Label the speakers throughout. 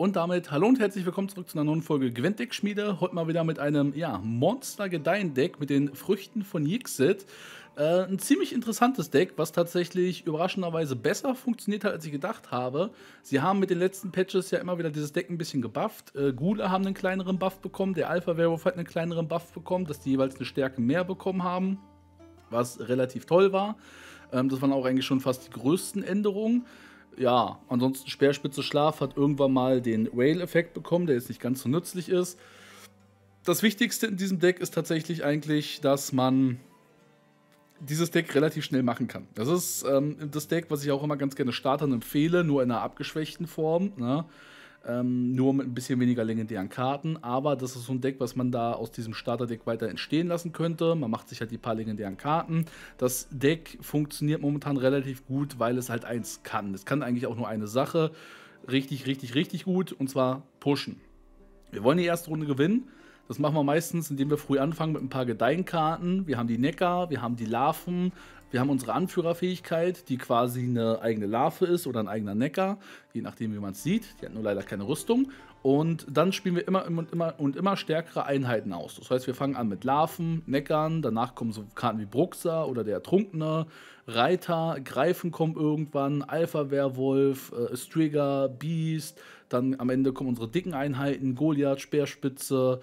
Speaker 1: Und damit hallo und herzlich willkommen zurück zu einer neuen Folge Gwent-Deck-Schmiede. Heute mal wieder mit einem Monster-Gedeihen-Deck mit den Früchten von Yixit. Ein ziemlich interessantes Deck, was tatsächlich überraschenderweise besser funktioniert hat, als ich gedacht habe. Sie haben mit den letzten Patches ja immer wieder dieses Deck ein bisschen gebufft. Ghule haben einen kleineren Buff bekommen, der Alpha-Werwolf hat einen kleineren Buff bekommen, dass die jeweils eine Stärke mehr bekommen haben, was relativ toll war. Das waren auch eigentlich schon fast die größten Änderungen. Ja, ansonsten Speerspitze Schlaf hat irgendwann mal den Whale-Effekt bekommen, der jetzt nicht ganz so nützlich ist. Das Wichtigste in diesem Deck ist tatsächlich eigentlich, dass man dieses Deck relativ schnell machen kann. Das ist das Deck, was ich auch immer ganz gerne Startern empfehle, nur in einer abgeschwächten Form, ne? Nur mit ein bisschen weniger legendären Karten, aber das ist so ein Deck, was man da aus diesem Starterdeck weiter entstehen lassen könnte. Man macht sich halt die paar legendären Karten. Das Deck funktioniert momentan relativ gut, weil es halt eins kann. Es kann eigentlich auch nur eine Sache richtig, richtig, richtig gut, und zwar pushen. Wir wollen die erste Runde gewinnen. Das machen wir meistens, indem wir früh anfangen mit ein paar Gedeihenkarten. Wir haben die Neckar, wir haben die Larven, wir haben unsere Anführerfähigkeit, die quasi eine eigene Larve ist oder ein eigener Neckar, je nachdem, wie man es sieht. Die hat nur leider keine Rüstung. Und dann spielen wir immer stärkere Einheiten aus. Das heißt, wir fangen an mit Larven, Neckern, danach kommen so Karten wie Bruxa oder der Ertrunkene, Reiter, Greifen kommen irgendwann, Alpha-Werwolf, Striga, Beast. Dann am Ende kommen unsere dicken Einheiten, Goliath, Speerspitze,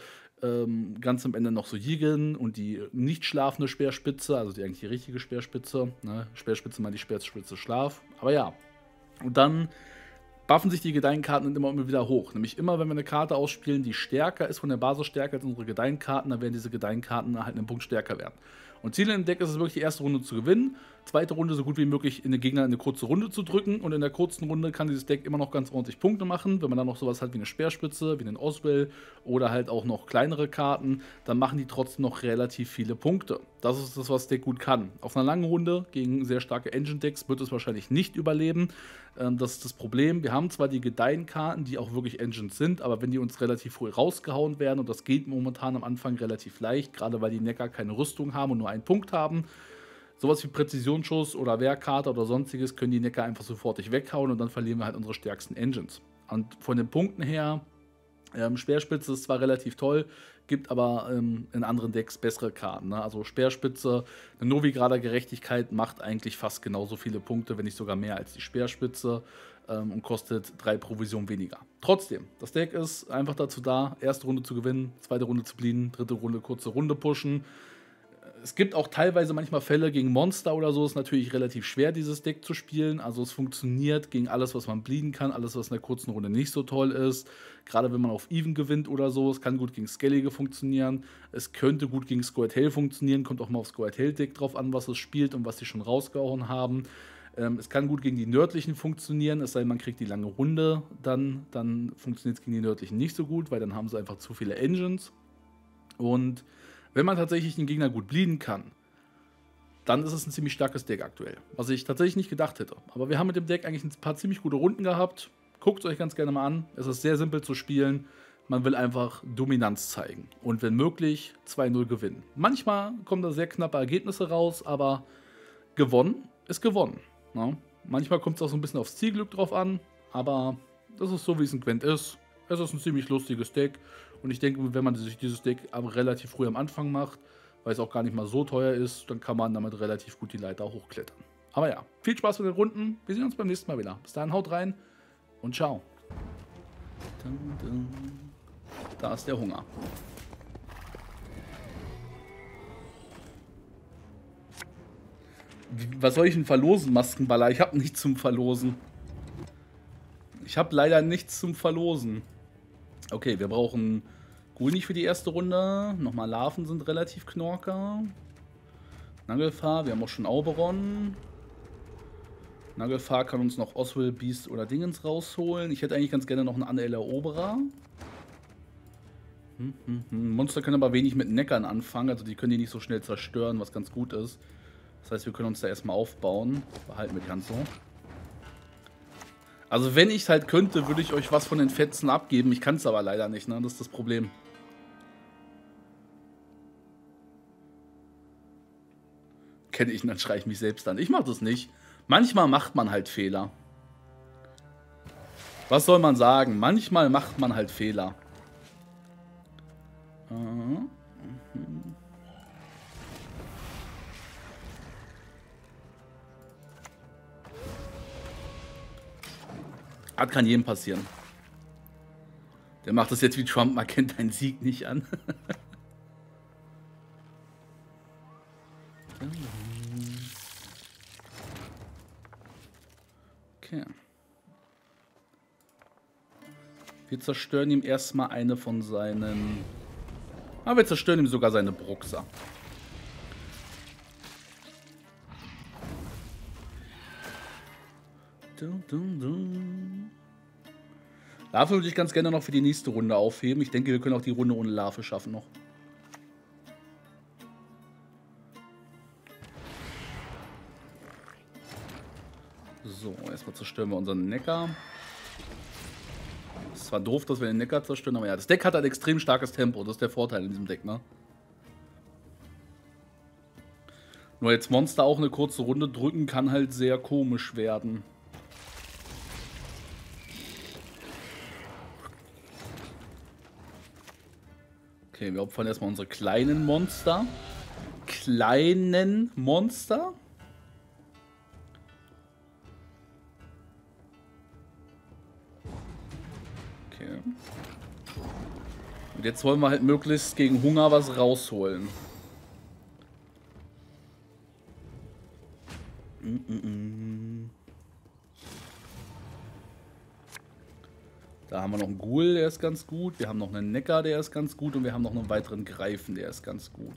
Speaker 1: ganz am Ende noch so Jigen und die nicht schlafende Speerspitze, also die eigentlich die richtige Speerspitze. Ne? Speerspitze mal die Speerspitze Schlaf. Aber ja. Und dann buffen sich die Gedeihenkarten immer wieder hoch. Nämlich immer, wenn wir eine Karte ausspielen, die stärker ist von der Basis stärker als unsere Gedeihenkarten, dann werden diese Gedeihenkarten halt einen Punkt stärker werden. Und Ziel im Deck ist es wirklich, die erste Runde zu gewinnen, zweite Runde so gut wie möglich in den Gegner in eine kurze Runde zu drücken, und in der kurzen Runde kann dieses Deck immer noch ganz ordentlich Punkte machen. Wenn man dann noch sowas hat wie eine Speerspitze, wie einen Oswell oder halt auch noch kleinere Karten, dann machen die trotzdem noch relativ viele Punkte. Das ist das, was das Deck gut kann. Auf einer langen Runde gegen sehr starke Engine-Decks wird es wahrscheinlich nicht überleben. Das ist das Problem. Wir haben zwar die Gedeihenkarten, die auch wirklich Engines sind, aber wenn die uns relativ früh rausgehauen werden, und das geht momentan am Anfang relativ leicht, gerade weil die Neckar keine Rüstung haben und nur einen Punkt haben, sowas wie Präzisionsschuss oder Wehrkarte oder sonstiges können die Neckar einfach sofortig weghauen, und dann verlieren wir halt unsere stärksten Engines. Und von den Punkten her, Speerspitze ist zwar relativ toll, gibt aber in anderen Decks bessere Karten. Ne? Also Speerspitze, eine Novigrader Gerechtigkeit macht eigentlich fast genauso viele Punkte, wenn nicht sogar mehr als die Speerspitze, und kostet 3 Provisionen weniger. Trotzdem, das Deck ist einfach dazu da, erste Runde zu gewinnen, zweite Runde zu bleeden, dritte Runde kurze Runde pushen. Es gibt auch teilweise manchmal Fälle gegen Monster oder so, ist natürlich relativ schwer, dieses Deck zu spielen. Also es funktioniert gegen alles, was man bleeden kann, alles, was in der kurzen Runde nicht so toll ist. Gerade wenn man auf Even gewinnt oder so, es kann gut gegen Skellige funktionieren. Es könnte gut gegen Squirtle funktionieren, kommt auch mal auf Squirtle-Deck drauf an, was es spielt und was sie schon rausgehauen haben. Es kann gut gegen die Nördlichen funktionieren, es sei denn, man kriegt die lange Runde, dann funktioniert es gegen die Nördlichen nicht so gut, weil dann haben sie einfach zu viele Engines. Und wenn man tatsächlich den Gegner gut bleeden kann, dann ist es ein ziemlich starkes Deck aktuell. Was ich tatsächlich nicht gedacht hätte. Aber wir haben mit dem Deck eigentlich ein paar ziemlich gute Runden gehabt. Guckt es euch ganz gerne mal an. Es ist sehr simpel zu spielen. Man will einfach Dominanz zeigen. Und wenn möglich, 2-0 gewinnen. Manchmal kommen da sehr knappe Ergebnisse raus, aber gewonnen ist gewonnen. Ne? Manchmal kommt es auch so ein bisschen aufs Zielglück drauf an. Aber das ist so, wie es in Gwent ist. Es ist ein ziemlich lustiges Deck. Und ich denke, wenn man sich dieses Deck aber relativ früh am Anfang macht, weil es auch gar nicht mal so teuer ist, dann kann man damit relativ gut die Leiter hochklettern. Aber ja, viel Spaß mit den Runden. Wir sehen uns beim nächsten Mal wieder. Bis dahin, haut rein und ciao. Da ist der Hunger. Was soll ich denn verlosen, Maskenballer? Ich habe nichts zum Verlosen. Ich habe leider nichts zum Verlosen. Okay, wir brauchen Gulnich für die erste Runde. Nochmal Larven sind relativ Knorker. Nagelfahr, wir haben auch schon Auberon. Nagelfahr kann uns noch Oswell, Beast oder Dingens rausholen. Ich hätte eigentlich ganz gerne noch einen Anel Eroberer. Monster können aber wenig mit Neckern anfangen, also die können die nicht so schnell zerstören, was ganz gut ist. Das heißt, wir können uns da erstmal aufbauen. Behalten wir die Hand so. Also wenn ich es halt könnte, würde ich euch was von den Fetzen abgeben. Ich kann es aber leider nicht, ne? Das ist das Problem. Kenne ich, und dann schreie ich mich selbst an. Ich mache das nicht. Manchmal macht man halt Fehler. Was soll man sagen? Manchmal macht man halt Fehler. Das kann jedem passieren. Der macht das jetzt wie Trump, man kennt deinen Sieg nicht an. Okay. Wir zerstören ihm erstmal eine von seinen... Aber wir zerstören ihm sogar seine Bruxer. Larve würde ich ganz gerne noch für die nächste Runde aufheben. Ich denke, wir können auch die Runde ohne Larve schaffen noch. So, erstmal zerstören wir unseren Neckar. Es war doof, dass wir den Neckar zerstören, aber ja, das Deck hat ein extrem starkes Tempo. Das ist der Vorteil in diesem Deck, ne? Nur jetzt Monster auch eine kurze Runde drücken, kann halt sehr komisch werden. Okay, wir opfern erstmal unsere kleinen Monster. Kleinen Monster? Okay. Und jetzt wollen wir halt möglichst gegen Hunger was rausholen. Da haben wir noch einen Ghoul, der ist ganz gut. Wir haben noch einen Neckar, der ist ganz gut. Und wir haben noch einen weiteren Greifen, der ist ganz gut.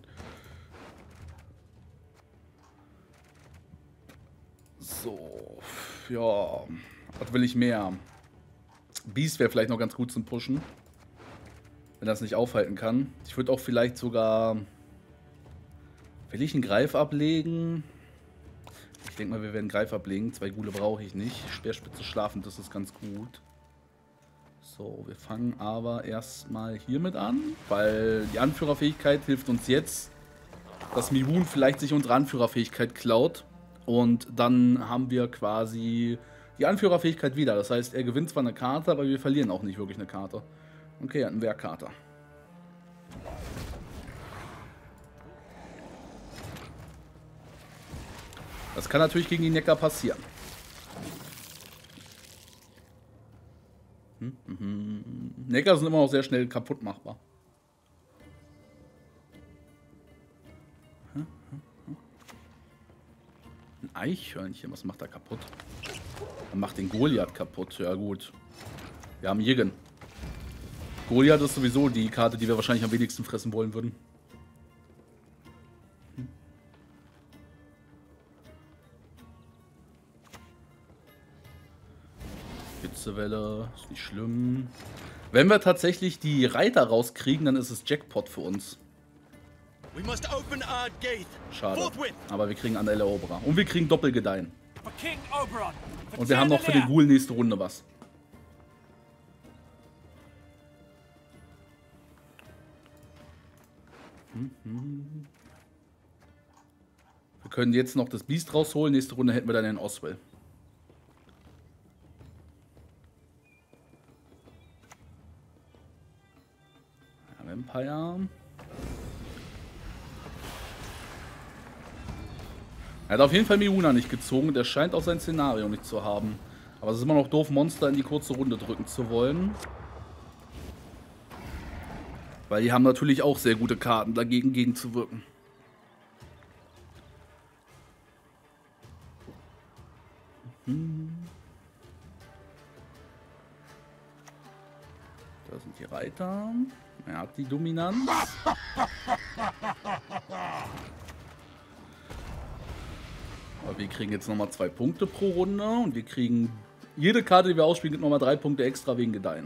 Speaker 1: So. Ja. Was will ich mehr? Beast wäre vielleicht noch ganz gut zum Pushen. Wenn er es nicht aufhalten kann. Ich würde auch vielleicht sogar... Will ich einen Greif ablegen? Ich denke mal, wir werden Greif ablegen. 2 Ghule brauche ich nicht. Speerspitze schlafen, das ist ganz gut. So, wir fangen aber erstmal hiermit an, weil die Anführerfähigkeit hilft uns jetzt, dass Mihun vielleicht sich unsere Anführerfähigkeit klaut. Und dann haben wir quasi die Anführerfähigkeit wieder. Das heißt, er gewinnt zwar eine Karte, aber wir verlieren auch nicht wirklich eine Karte. Okay, er hat einen Wehrkater. Das kann natürlich gegen die Neckar passieren. Neckar sind immer noch sehr schnell kaputt machbar. Ein Eichhörnchen, was macht er kaputt? Er macht den Goliath kaputt, ja gut. Wir haben Jigen. Goliath ist sowieso die Karte, die wir wahrscheinlich am wenigsten fressen wollen würden. Hitzewelle, ist nicht schlimm. Wenn wir tatsächlich die Reiter rauskriegen, dann ist es Jackpot für uns. Schade. Aber wir kriegen Anel Eroberer. Und wir kriegen Doppelgedeihen. Und wir haben noch für den Ghoul nächste Runde was. Wir können jetzt noch das Beast rausholen. Nächste Runde hätten wir dann den Oswell. Ja, Vampire. Er hat auf jeden Fall Miuna nicht gezogen. Der scheint auch sein Szenario nicht zu haben. Aber es ist immer noch doof, Monster in die kurze Runde drücken zu wollen. Weil die haben natürlich auch sehr gute Karten, dagegen gegenzuwirken. Da sind die Reiter. Er hat die Dominanz. Aber wir kriegen jetzt nochmal 2 Punkte pro Runde. Und wir kriegen... Jede Karte, die wir ausspielen, gibt nochmal 3 Punkte extra wegen Gedeihen.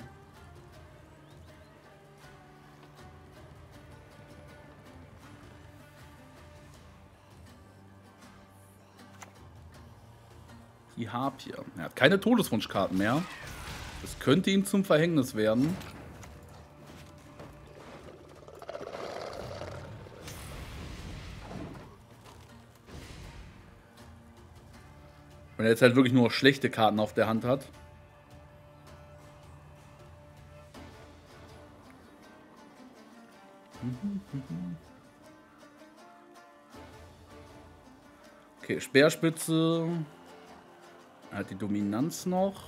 Speaker 1: Die Harpie. Er hat keine Todeswunschkarten mehr. Das könnte ihm zum Verhängnis werden. Wenn er jetzt halt wirklich nur schlechte Karten auf der Hand hat. Okay, Speerspitze. Er hat die Dominanz noch.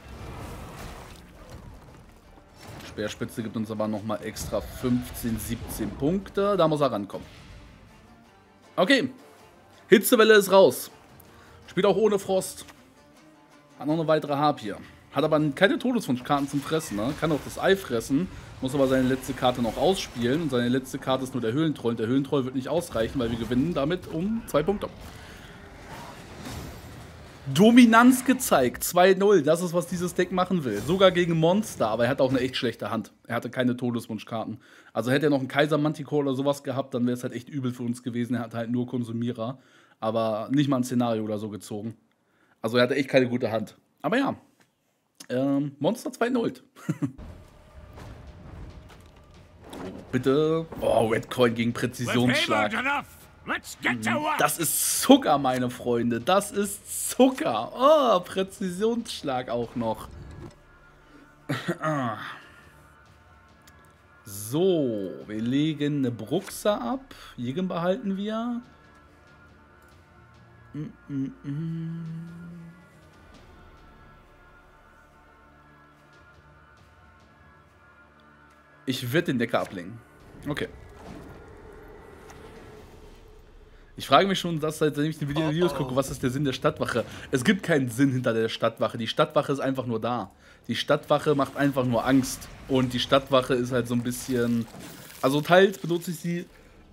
Speaker 1: Speerspitze gibt uns aber nochmal extra 15, 17 Punkte. Da muss er rankommen. Okay. Hitzewelle ist raus. Spielt auch ohne Frost. Hat noch eine weitere Harpie. Hat aber keine Todeswunschkarten zum Fressen. Ne? Kann auch das Ei fressen. Muss aber seine letzte Karte noch ausspielen. Und seine letzte Karte ist nur der Höhlentroll. Und der Höhlentroll wird nicht ausreichen, weil wir gewinnen damit um 2 Punkte. Dominanz gezeigt. 2-0. Das ist, was dieses Deck machen will. Sogar gegen Monster. Aber er hat auch eine echt schlechte Hand. Er hatte keine Todeswunschkarten. Also hätte er noch einen Kaiser Manticore oder sowas gehabt, dann wäre es halt echt übel für uns gewesen. Er hatte halt nur Konsumierer. Aber nicht mal ein Szenario oder so gezogen. Also er hatte echt keine gute Hand. Aber ja. Monster 2-0. Bitte. Oh, Red Coin gegen Präzisionsschlag. Das ist Zucker, meine Freunde. Das ist Zucker. Oh, Präzisionsschlag auch noch. So, wir legen eine Bruxa ab. Jigen behalten wir. Ich werde den Decker ablegen. Okay. Ich frage mich schon, seitdem ich die Videos gucke, was ist der Sinn der Stadtwache? Es gibt keinen Sinn hinter der Stadtwache. Die Stadtwache ist einfach nur da. Die Stadtwache macht einfach nur Angst. Und die Stadtwache ist halt so ein bisschen... Also teils benutze ich sie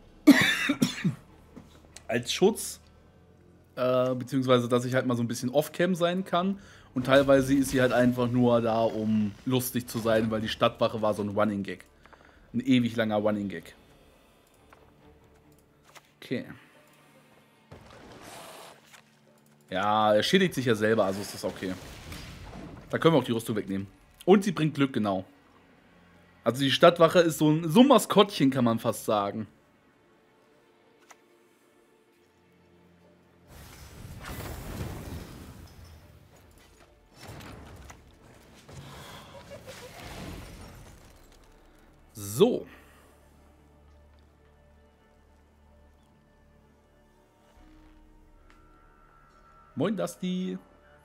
Speaker 1: als Schutz. Beziehungsweise, dass ich halt mal so ein bisschen off-cam sein kann. Und teilweise ist sie halt einfach nur da, um lustig zu sein, weil die Stadtwache war so ein Running-Gag. Ein ewig langer Running-Gag. Okay. Ja, er schädigt sich ja selber, also ist das okay. Da können wir auch die Rüstung wegnehmen. Und sie bringt Glück, genau. Also die Stadtwache ist so ein Maskottchen, kann man fast sagen. So. Moin, Dusty.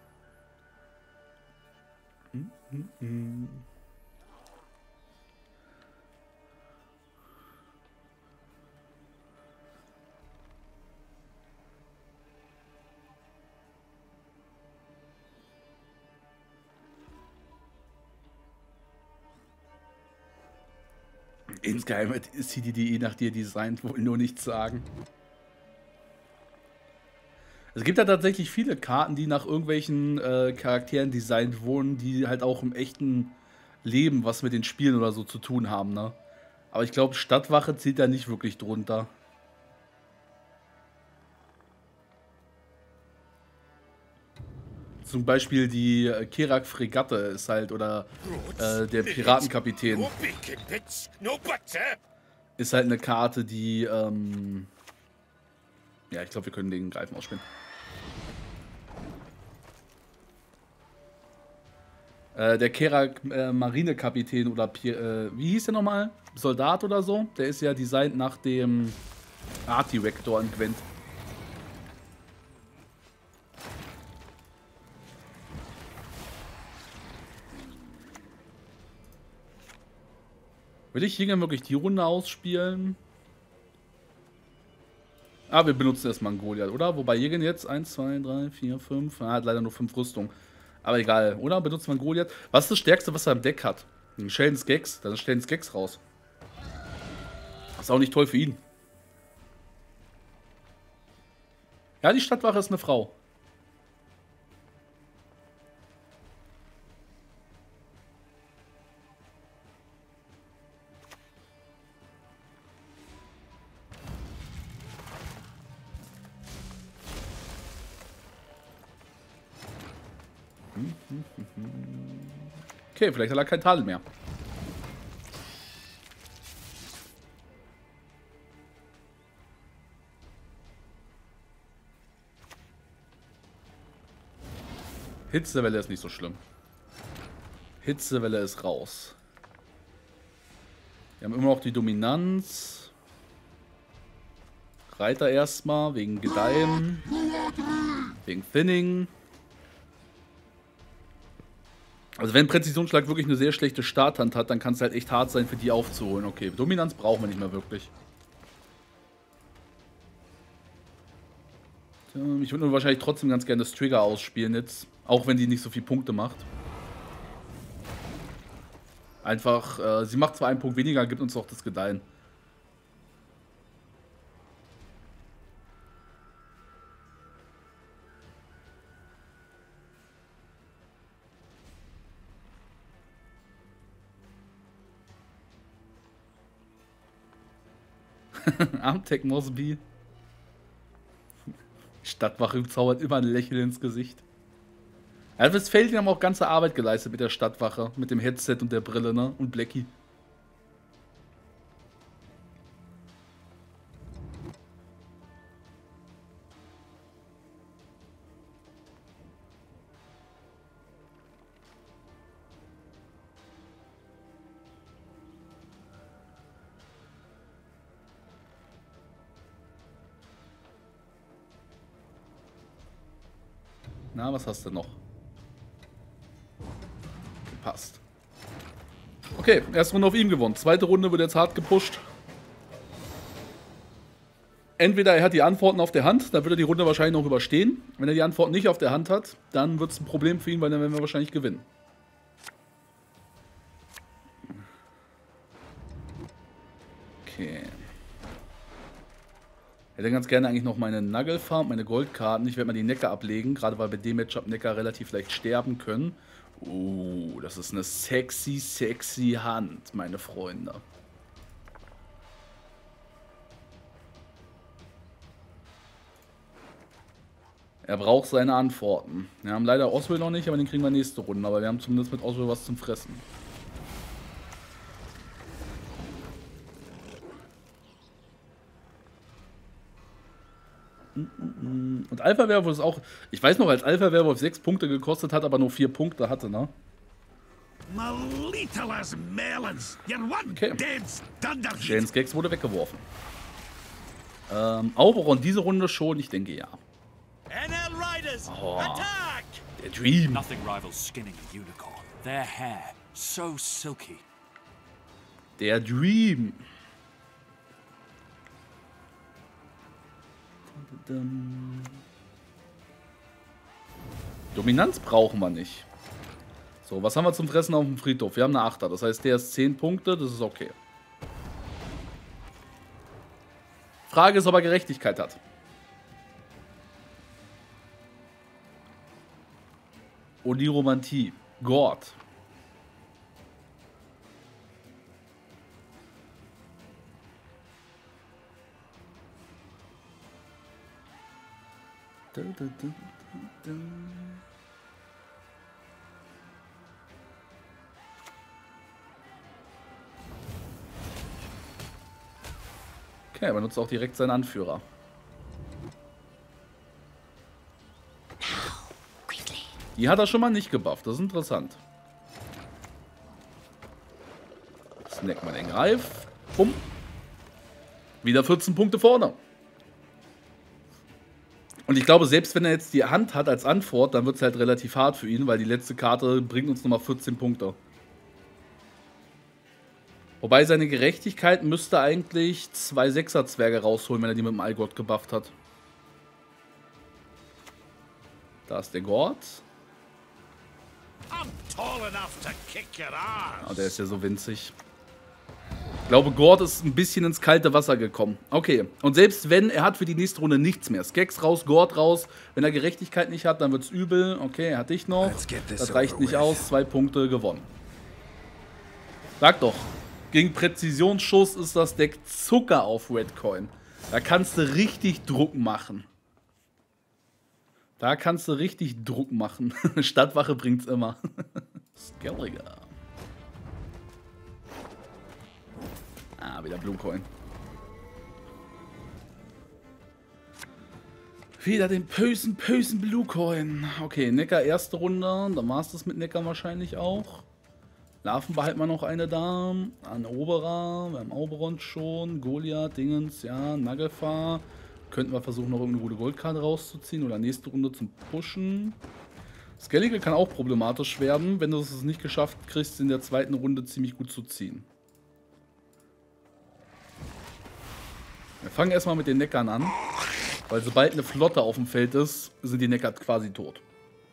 Speaker 1: Insgeheim ist die nach dir designt, wohl nur nichts sagen. Es gibt ja tatsächlich viele Karten, die nach irgendwelchen Charakteren designt wurden, die halt auch im echten Leben was mit den Spielen oder so zu tun haben, ne? Aber ich glaube, Stadtwache zählt da nicht wirklich drunter. Zum Beispiel die Kerak-Fregatte ist halt, oder der Piratenkapitän. Ist halt eine Karte, die, ja, ich glaube, wir können den Greifen ausspielen. Der Kerak Marinekapitän oder wie hieß der nochmal? Soldat oder so? Der ist ja designt nach dem Arti-Vector in Gwent. Will ich hier wirklich die Runde ausspielen? Ah, wir benutzen erstmal einen Goliath, oder? Wobei Jägen jetzt 1, 2, 3, 4, 5. Er hat leider nur 5 Rüstung. Aber egal, oder? Benutzen wir einen Goliath. Was ist das Stärkste, was er im Deck hat? Ein Sheldon's Gex. Dann ist Sheldon's Gex raus. Das ist auch nicht toll für ihn. Ja, die Stadtwache ist eine Frau. Okay, vielleicht hat er kein Tadel mehr. Hitzewelle ist nicht so schlimm. Hitzewelle ist raus. Wir haben immer noch die Dominanz. Reiter erstmal, wegen Gedeihen. Wegen Thinning. Also wenn Präzisionsschlag wirklich eine sehr schlechte Starthand hat, dann kann es halt echt hart sein, für die aufzuholen. Okay, Dominanz brauchen wir nicht mehr wirklich. Ich würde nur wahrscheinlich trotzdem ganz gerne das Trigger ausspielen jetzt. Auch wenn die nicht so viele Punkte macht. Einfach, sie macht zwar einen Punkt weniger, gibt uns auch das Gedeihen. Armtech Mosby. Stadtwache zaubert immer ein Lächeln ins Gesicht. Ja, Westfalen haben auch ganze Arbeit geleistet mit der Stadtwache, mit dem Headset und der Brille, ne? Und Blackie. Na, was hast du noch? Passt. Okay, erste Runde auf ihm gewonnen. Zweite Runde wird jetzt hart gepusht. Entweder er hat die Antworten auf der Hand, dann wird er die Runde wahrscheinlich noch überstehen. Wenn er die Antworten nicht auf der Hand hat, dann wird es ein Problem für ihn, weil dann werden wir wahrscheinlich gewinnen. Okay. Ich hätte ganz gerne eigentlich noch meine Nagelfarm, meine Goldkarten. Ich werde mal die Neckar ablegen, gerade weil bei dem Matchup Neckar relativ leicht sterben können. Das ist eine sexy, sexy Hand, meine Freunde. Er braucht seine Antworten. Wir haben leider Oswald noch nicht, aber den kriegen wir nächste Runde. Aber wir haben zumindest mit Oswald was zum Fressen. Und Alpha Werwolf ist auch... Ich weiß noch, als Alpha Werwolf 6 Punkte gekostet hat, aber nur 4 Punkte hatte, ne? Okay. Janes Gags wurde weggeworfen. Auberon diese Runde schon? Ich denke ja. Oh, der Dream. Der Dream. Dominanz brauchen wir nicht. So, was haben wir zum Fressen auf dem Friedhof? Wir haben eine 8er, das heißt, der ist 10 Punkte, das ist okay. Frage ist, ob er Gerechtigkeit hat. Oniromantie. Gord. Okay, er benutzt auch direkt seinen Anführer. Die hat er schon mal nicht gebufft, das ist interessant. Snack mal den Greif. Bumm. Wieder 14 Punkte vorne. Und ich glaube, selbst wenn er jetzt die Hand hat als Antwort, dann wird es halt relativ hart für ihn, weil die letzte Karte bringt uns nochmal 14 Punkte. Wobei seine Gerechtigkeit müsste eigentlich 2 6er-Zwerge rausholen, wenn er die mit dem Allgott gebufft hat. Da ist der Gord. Oh, der ist ja so winzig. Ich glaube, Gord ist ein bisschen ins kalte Wasser gekommen. Okay, und selbst wenn, er hat für die nächste Runde nichts mehr. Skeks raus, Gord raus. Wenn er Gerechtigkeit nicht hat, dann wird es übel. Okay, er hat dich noch. Das reicht nicht aus. 2 Punkte gewonnen. Sag doch, gegen Präzisionsschuss ist das Deck Zucker auf Redcoin. Da kannst du richtig Druck machen. Da kannst du richtig Druck machen. Stadtwache bringt's immer. Skelliger. Ah, wieder Blue Coin. Wieder den bösen Blue Coin. Okay, Neckar erste Runde. Dann war es das mit Neckar wahrscheinlich auch. Larven behalten wir noch eine da. An Oberer. Wir haben Auberon schon. Goliath, Dingens, ja. Nagelfahr. Könnten wir versuchen, noch irgendeine gute Goldkarte rauszuziehen oder nächste Runde zum Pushen. Skellige kann auch problematisch werden, wenn du es nicht geschafft kriegst, in der zweiten Runde ziemlich gut zu ziehen. Wir fangen erstmal mit den Neckern an, weil sobald eine Flotte auf dem Feld ist, sind die Neckar quasi tot.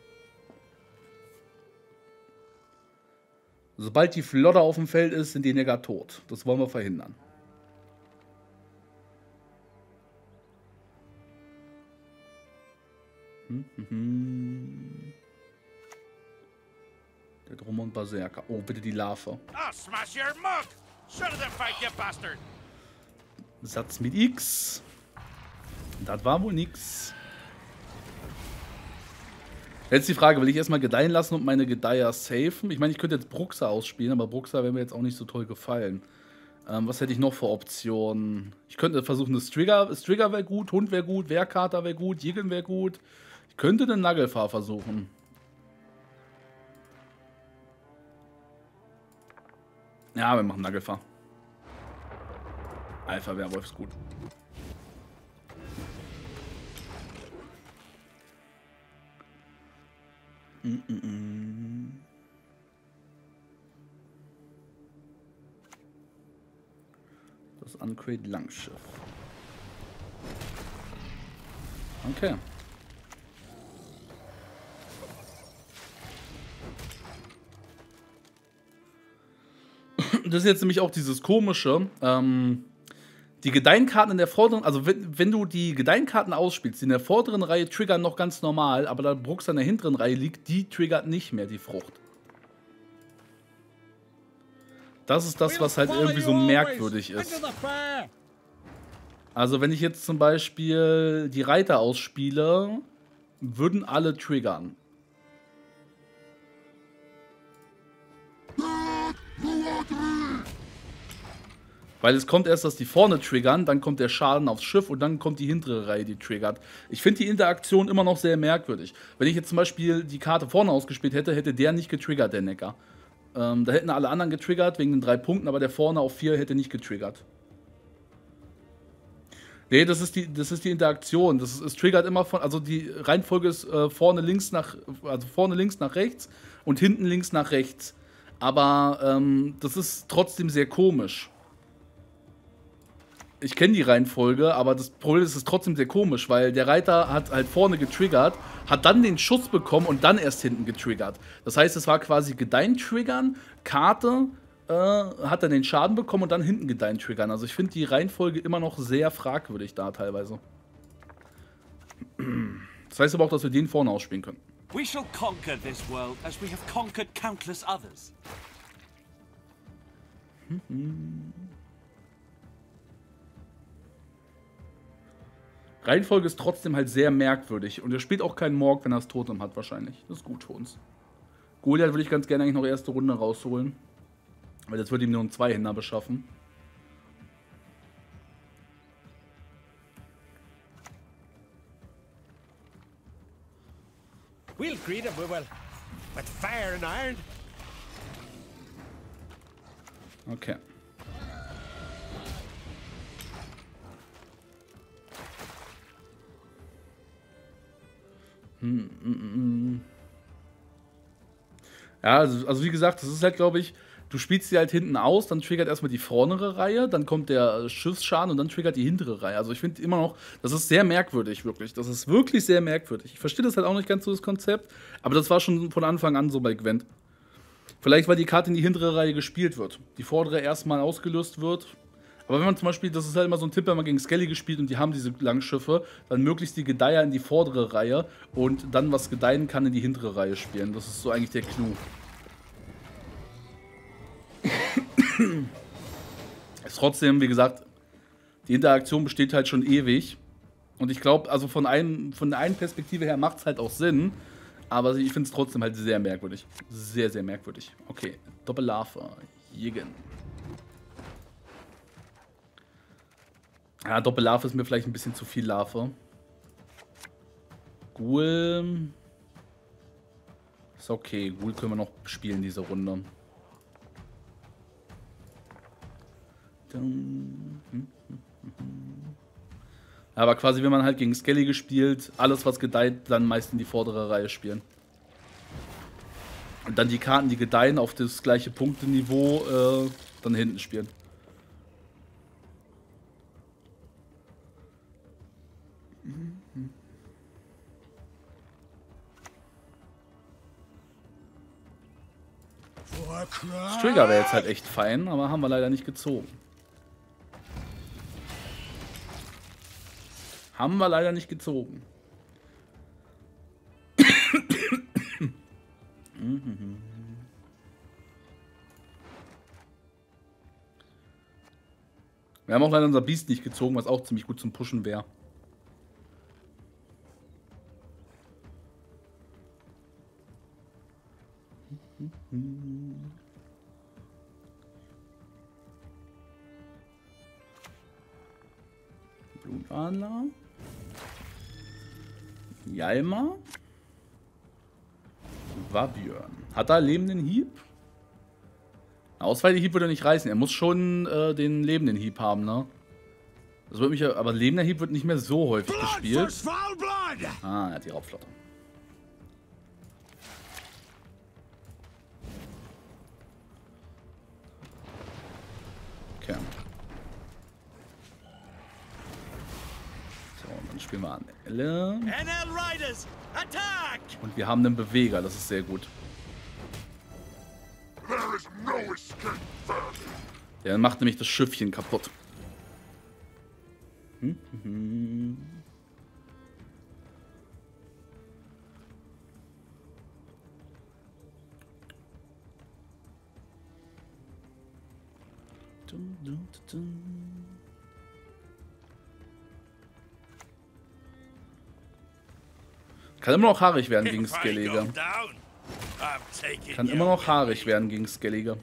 Speaker 1: Sobald die Flotte auf dem Feld ist, sind die Neckar tot. Das wollen wir verhindern. Der Drummond Berserker. Oh, bitte die Larve. Satz mit X. Das war wohl nix. Jetzt die Frage, will ich erstmal gedeihen lassen und meine Gedeiher safen? Ich meine, ich könnte jetzt Bruxa ausspielen, aber Bruxa wäre mir jetzt auch nicht so toll gefallen. Was hätte ich noch für Optionen? Ich könnte versuchen, das Trigger wäre gut, Hund wäre gut, Wehrkater wäre gut, Jigen wäre gut. Ich könnte den Nagelfahr versuchen. Ja, wir machen Nagelfahr. Alpha-Werwolf ist gut. Das Uncrate Langschiff. Okay. Das ist jetzt nämlich auch dieses komische. Die Gedeihenkarten in der vorderen, also wenn du die Gedeihenkarten ausspielst, die in der vorderen Reihe triggern noch ganz normal, aber da Bruxa in der hinteren Reihe liegt, die triggert nicht mehr die Frucht. Das ist das, was halt irgendwie so merkwürdig ist. Also wenn ich jetzt zum Beispiel die Reiter ausspiele, würden alle triggern. Weil es kommt erst, dass die vorne triggern, dann kommt der Schaden aufs Schiff und dann kommt die hintere Reihe, die triggert. Ich finde die Interaktion immer noch sehr merkwürdig. Wenn ich jetzt zum Beispiel die Karte vorne ausgespielt hätte, hätte der nicht getriggert, der Neckar. Da hätten alle anderen getriggert wegen den 3 Punkten, aber der vorne auf 4 hätte nicht getriggert. Nee, das ist die Interaktion. Es triggert immer von, also die Reihenfolge ist vorne links nach rechts und hinten links nach rechts. Aber das ist trotzdem sehr komisch. Ich kenne die Reihenfolge, aber das Problem ist, es ist trotzdem sehr komisch, weil der Reiter hat halt vorne getriggert, hat dann den Schuss bekommen und dann erst hinten getriggert. Das heißt, es war quasi Gedeihen triggern, Karte, hat dann den Schaden bekommen und dann hinten Gedeihen triggern. Also ich finde die Reihenfolge immer noch sehr fragwürdig da teilweise. Das heißt aber auch, dass wir den vorne ausspielen können. We shall conquer this world as we have conquered countless others. Reihenfolge ist trotzdem halt sehr merkwürdig. Und er spielt auch keinen Morg, wenn er das Totem hat, wahrscheinlich. Das ist gut für uns. Goliath würde ich ganz gerne eigentlich noch erste Runde rausholen. Weil jetzt würde ihm nur einen Zweihänder beschaffen. We'll greet him, we will. With fire and iron. Okay. Ja, also wie gesagt, das ist halt, glaube ich, du spielst sie halt hinten aus, dann triggert erstmal die vordere Reihe, dann kommt der Schiffsschaden und dann triggert die hintere Reihe. Also ich finde immer noch, das ist sehr merkwürdig, wirklich. Das ist wirklich sehr merkwürdig. Ich verstehe das halt auch nicht ganz so, das Konzept, aber das war schon von Anfang an so bei Gwent. Vielleicht, weil die Karte in die hintere Reihe gespielt wird. Die vordere erstmal ausgelöst wird. Aber wenn man zum Beispiel, das ist halt immer so ein Tipp, wenn man gegen Skellige spielt und die haben diese Langschiffe, dann möglichst die Gedeiher in die vordere Reihe und dann, was gedeihen kann, in die hintere Reihe spielen. Das ist so eigentlich der Clou. Ist trotzdem, wie gesagt, die Interaktion besteht halt schon ewig. Und ich glaube, also von der einen Perspektive her macht es halt auch Sinn. Aber ich finde es trotzdem halt sehr merkwürdig. Sehr, sehr merkwürdig. Okay, Doppellarve. Jigen. Ja, Doppellarve ist mir vielleicht ein bisschen zu viel Larve. Ghoul. Ist okay. Ghoul können wir noch spielen diese Runde. Aber quasi, wenn man halt gegen Skellige spielt, alles was gedeiht, dann meist in die vordere Reihe spielen. Und dann die Karten, die gedeihen, auf das gleiche Punkteniveau, dann hinten spielen. Das Trigger wäre jetzt halt echt fein, aber haben wir leider nicht gezogen. Haben wir leider nicht gezogen. Wir haben auch leider unser Biest nicht gezogen, was auch ziemlich gut zum Pushen wäre. Blutadler. Jalma. Wabjörn. Hat er lebenden Hieb? Ausweichhieb würde er nicht reißen. Er muss schon den lebenden Hieb haben, ne? Das wird mich, aber lebender Hieb wird nicht mehr so häufig gespielt. Ah, er hat die Raubflotte. Okay. So, und dann spielen wir an Elle. Und wir haben einen Beweger, das ist sehr gut. Der macht nämlich das Schiffchen kaputt. Kann immer noch haarig werden gegen Skellige. Kann immer noch haarig werden gegen Skellige.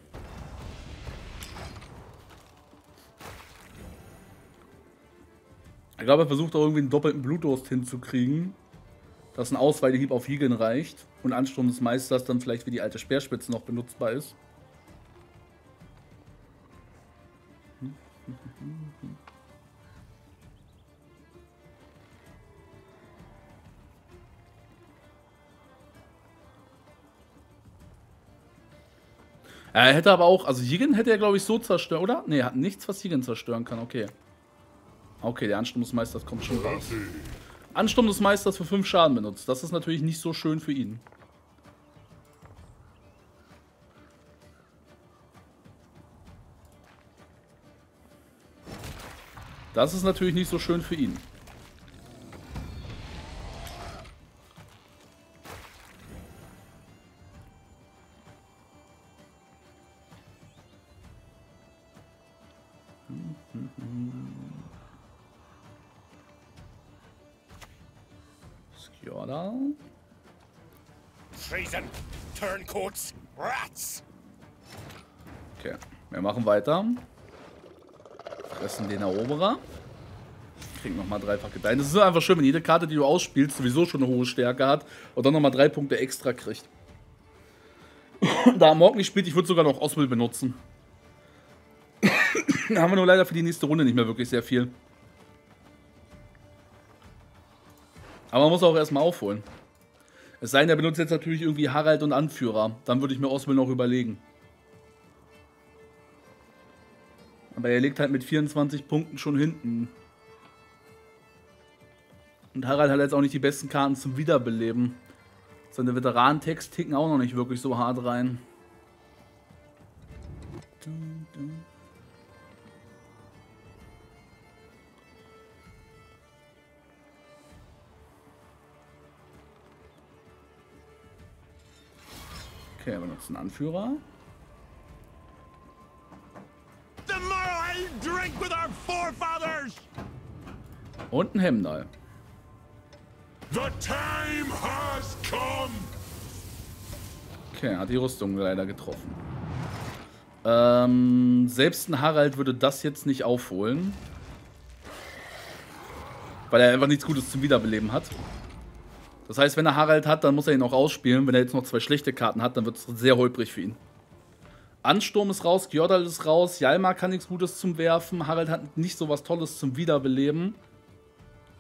Speaker 1: Ich glaube, er versucht auch irgendwie einen doppelten Blutdurst hinzukriegen, dass ein Ausweichhieb auf Hiegen reicht und Ansturm des Meisters dann vielleicht wie die alte Speerspitze noch benutzbar ist. Er hätte aber auch, also Hiegen hätte er glaube ich so zerstören, oder? Ne, er hat nichts, was Hiegen zerstören kann, okay. Okay, der Ansturm des Meisters kommt schon raus. Ansturm des Meisters für 5 Schaden benutzt. Das ist natürlich nicht so schön für ihn. Das ist natürlich nicht so schön für ihn. Skjorda.
Speaker 2: Treason, Turncoats, Rats.
Speaker 1: Okay, wir machen weiter. Fressen den Eroberer. Kriegen nochmal dreifach gedeihen. Das ist einfach schön, wenn jede Karte, die du ausspielst, sowieso schon eine hohe Stärke hat und dann nochmal 3 Punkte extra kriegt. Da Morg nicht spielt, ich würde sogar noch Oswald benutzen. Da haben wir nur leider für die nächste Runde nicht mehr wirklich sehr viel. Aber man muss auch erstmal aufholen. Es sei denn, er benutzt jetzt natürlich irgendwie Harald und Anführer. Dann würde ich mir Oswald noch überlegen. Aber er liegt halt mit 24 Punkten schon hinten. Und Harald hat jetzt auch nicht die besten Karten zum Wiederbeleben. Seine Veteranentext ticken auch noch nicht wirklich so hart rein. Okay, wir benutzen Anführer. Und ein Hemdall. Okay, hat die Rüstung leider getroffen. Selbst ein Harald würde das jetzt nicht aufholen. Weil er einfach nichts Gutes zum Wiederbeleben hat. Das heißt, wenn er Harald hat, dann muss er ihn auch ausspielen. Wenn er jetzt noch 2 schlechte Karten hat, dann wird es sehr holprig für ihn. Ansturm ist raus, Gjordal ist raus, Jalma kann nichts Gutes zum Werfen, Harald hat nicht so was Tolles zum Wiederbeleben.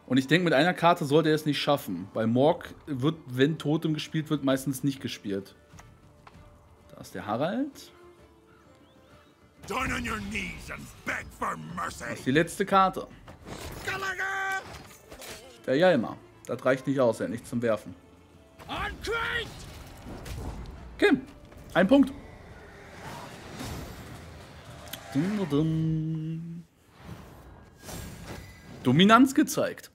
Speaker 1: Und ich denke, mit einer Karte sollte er es nicht schaffen. Weil Morg wird, wenn Totem gespielt wird, meistens nicht gespielt. Da ist der Harald.
Speaker 2: Down on your knees and beg for mercy.
Speaker 1: Das ist die letzte Karte.
Speaker 2: Gallagher!
Speaker 1: Der Jalmar. Das reicht nicht aus, er hat nichts zum Werfen.
Speaker 2: On crate!
Speaker 1: Okay, ein Punkt. Dominanz gezeigt.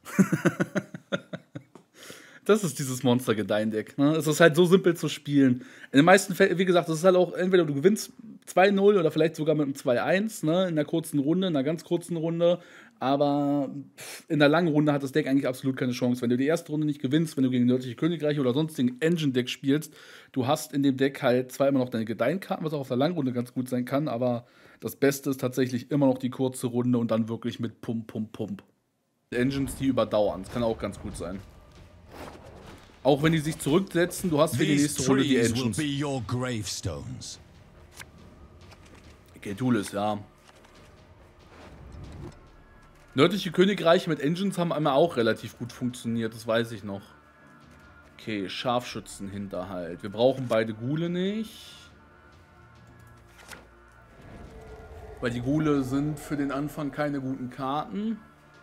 Speaker 1: Das ist dieses Monster-Gedeih-Deck. Ne? Es ist halt so simpel zu spielen. In den meisten Fällen, wie gesagt, es ist halt auch, entweder du gewinnst 2-0 oder vielleicht sogar mit einem 2-1, ne? In einer kurzen Runde, in einer ganz kurzen Runde. Aber in der langen Runde hat das Deck eigentlich absolut keine Chance. Wenn du die erste Runde nicht gewinnst, wenn du gegen nördliche Königreiche oder sonstigen Engine-Deck spielst, du hast in dem Deck halt zwar immer noch deine Gedeih-Karten, was auch auf der langen Runde ganz gut sein kann, aber das Beste ist tatsächlich immer noch die kurze Runde und dann wirklich mit Pump, Pump, Pump. Engines, die überdauern, das kann auch ganz gut sein. Auch wenn die sich zurücksetzen, du hast für die nächste Runde die Engines. Getulis, ja. Nördliche Königreiche mit Engines haben einmal auch relativ gut funktioniert, das weiß ich noch. Okay, Scharfschützenhinterhalt. Wir brauchen beide Ghule nicht. Weil die Ghule sind für den Anfang keine guten Karten.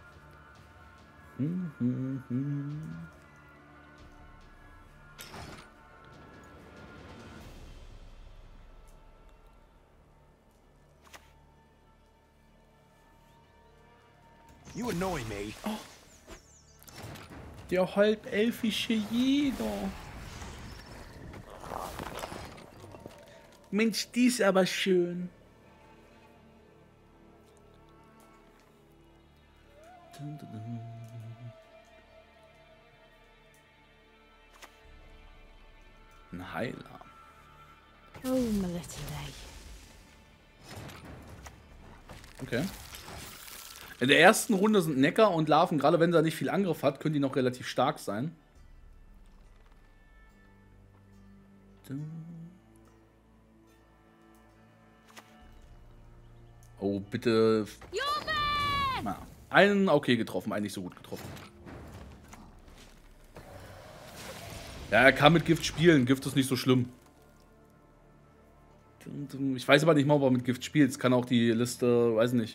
Speaker 2: You annoy me.
Speaker 1: Oh. Der halbelfische Jäger. Mensch, die ist aber schön. Ein Heiler.
Speaker 3: Oh, my little day.
Speaker 1: Okay. In der ersten Runde sind Neckar und Larven, gerade wenn sie nicht viel Angriff hat, können die noch relativ stark sein. Oh, bitte. Na, einen okay getroffen, einen nicht so gut getroffen. Ja, er kann mit Gift spielen. Gift ist nicht so schlimm. Ich weiß aber nicht mal, ob er mit Gift spielt. Es kann auch die Liste, weiß nicht.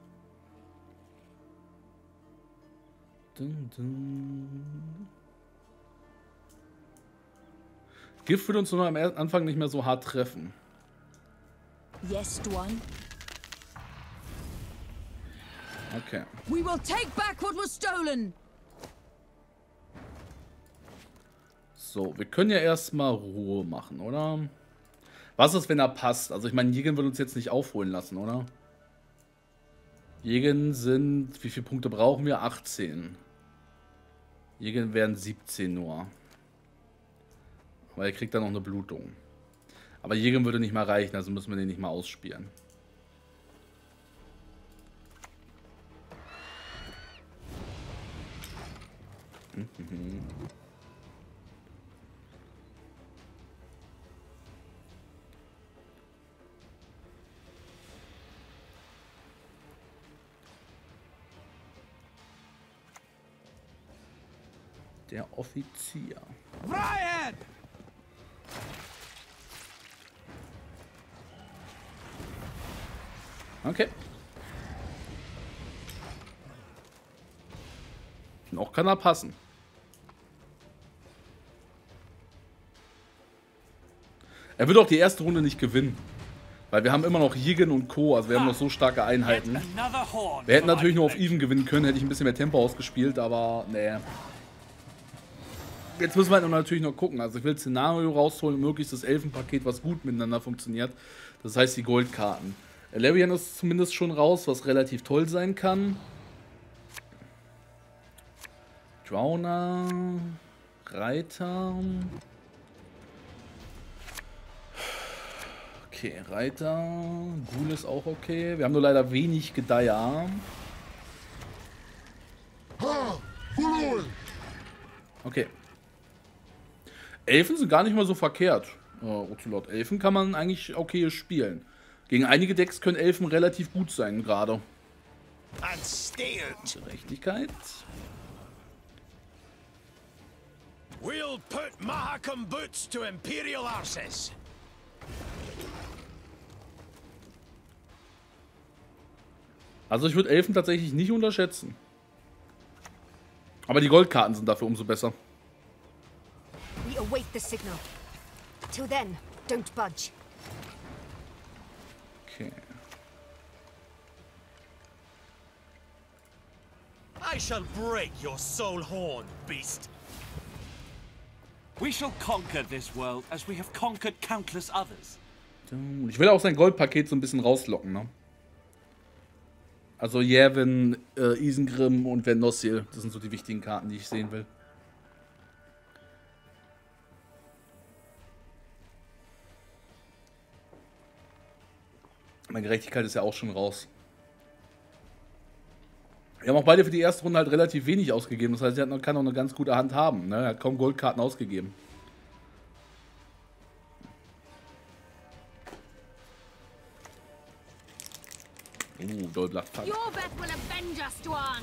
Speaker 1: Gift wird uns nur am Anfang nicht mehr so hart treffen.
Speaker 3: Yes, Dwan.
Speaker 1: Okay.
Speaker 3: We will take back what was stolen.
Speaker 1: So, wir können ja erstmal Ruhe machen, oder? Was ist, wenn er passt? Also ich meine, Jägen wird uns jetzt nicht aufholen lassen, oder? Jägen sind... Wie viele Punkte brauchen wir? 18. Jägen werden 17 nur. Weil er kriegt dann noch eine Blutung. Aber Jägen würde nicht mal reichen, also müssen wir den nicht mal ausspielen. Der Offizier.
Speaker 2: Ryan!
Speaker 1: Okay. Noch kann er passen. Er wird auch die erste Runde nicht gewinnen. Weil wir haben immer noch Jägen und Co. Also wir haben noch so starke Einheiten. Wir hätten natürlich nur auf Even gewinnen können, hätte ich ein bisschen mehr Tempo ausgespielt, aber nee. Jetzt müssen wir halt natürlich noch gucken. Also ich will Szenario rausholen, möglichst das Elfenpaket, was gut miteinander funktioniert. Das heißt die Goldkarten. Larian ist zumindest schon raus, was relativ toll sein kann. Drowner, Reiter. Okay, Reiter. Ghoul ist auch okay. Wir haben nur leider wenig Gedeiher. Okay. Elfen sind gar nicht mal so verkehrt. Ocelot. Elfen kann man eigentlich okay spielen. Gegen einige Decks können Elfen relativ gut sein, gerade. Gerechtigkeit.
Speaker 4: We'll put Mahakam boots to Imperial arses.
Speaker 1: Also ich würde Elfen tatsächlich nicht unterschätzen. Aber die Goldkarten sind dafür umso besser.
Speaker 5: We await the signal. Till then, don't budge.
Speaker 1: Okay.
Speaker 6: I shall break your soul horn, beast.
Speaker 7: We shall conquer this world as we have conquered countless others.
Speaker 1: Ich will auch sein Goldpaket so ein bisschen rauslocken, ne? Also Yevon, Isengrim und Venosil, das sind so die wichtigen Karten, die ich sehen will. Meine Gerechtigkeit ist ja auch schon raus. Wir haben auch beide für die erste Runde halt relativ wenig ausgegeben. Das heißt, er kann noch eine ganz gute Hand haben. Ne? Er hat kaum Goldkarten ausgegeben. Dollblattfang.
Speaker 3: Your breath will avenge us, Dwan.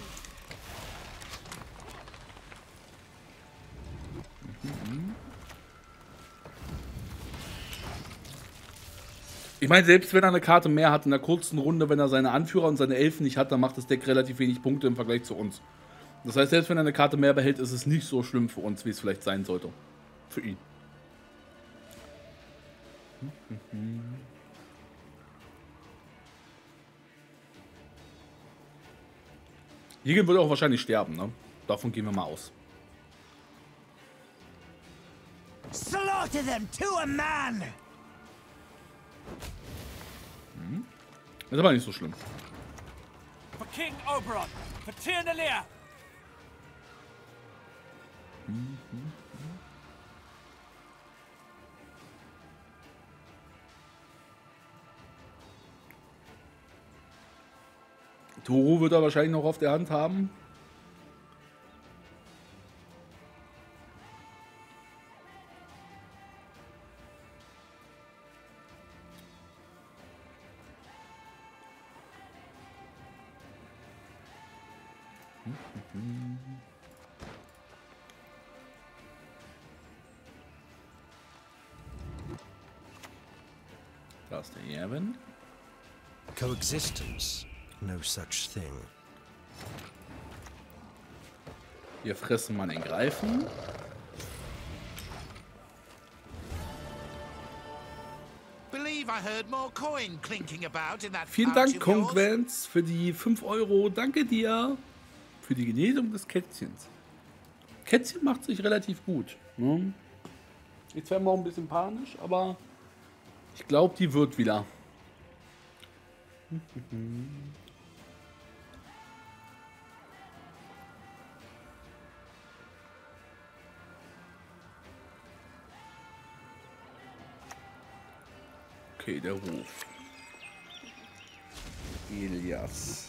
Speaker 1: Ich meine, selbst wenn er eine Karte mehr hat in der kurzen Runde, wenn er seine Anführer und seine Elfen nicht hat, dann macht das Deck relativ wenig Punkte im Vergleich zu uns. Das heißt, selbst wenn er eine Karte mehr behält, ist es nicht so schlimm für uns, wie es vielleicht sein sollte. Für ihn. Jigen würde auch wahrscheinlich sterben, ne? Davon gehen wir mal aus.
Speaker 4: Slaughter them to a man!
Speaker 1: Ist aber nicht so schlimm.
Speaker 7: For King Oberon, for Tyr Nelir.
Speaker 1: Toru wird er wahrscheinlich noch auf der Hand haben. Da ist der Yevon.
Speaker 4: Coexistence. No such thing.
Speaker 1: Wir fressen mal den Greifen.
Speaker 2: Believe I heard more coin clinking about in that
Speaker 1: Vielen
Speaker 2: pouch
Speaker 1: Dank,
Speaker 2: of yours.
Speaker 1: Konquenz, für die 5 Euro. Danke dir für die Genesung des Kätzchens. Kätzchen macht sich relativ gut. Ne? Jetzt werden wir auch ein bisschen panisch, aber ich glaube, die wird wieder. Okay, der Ruf. Elias.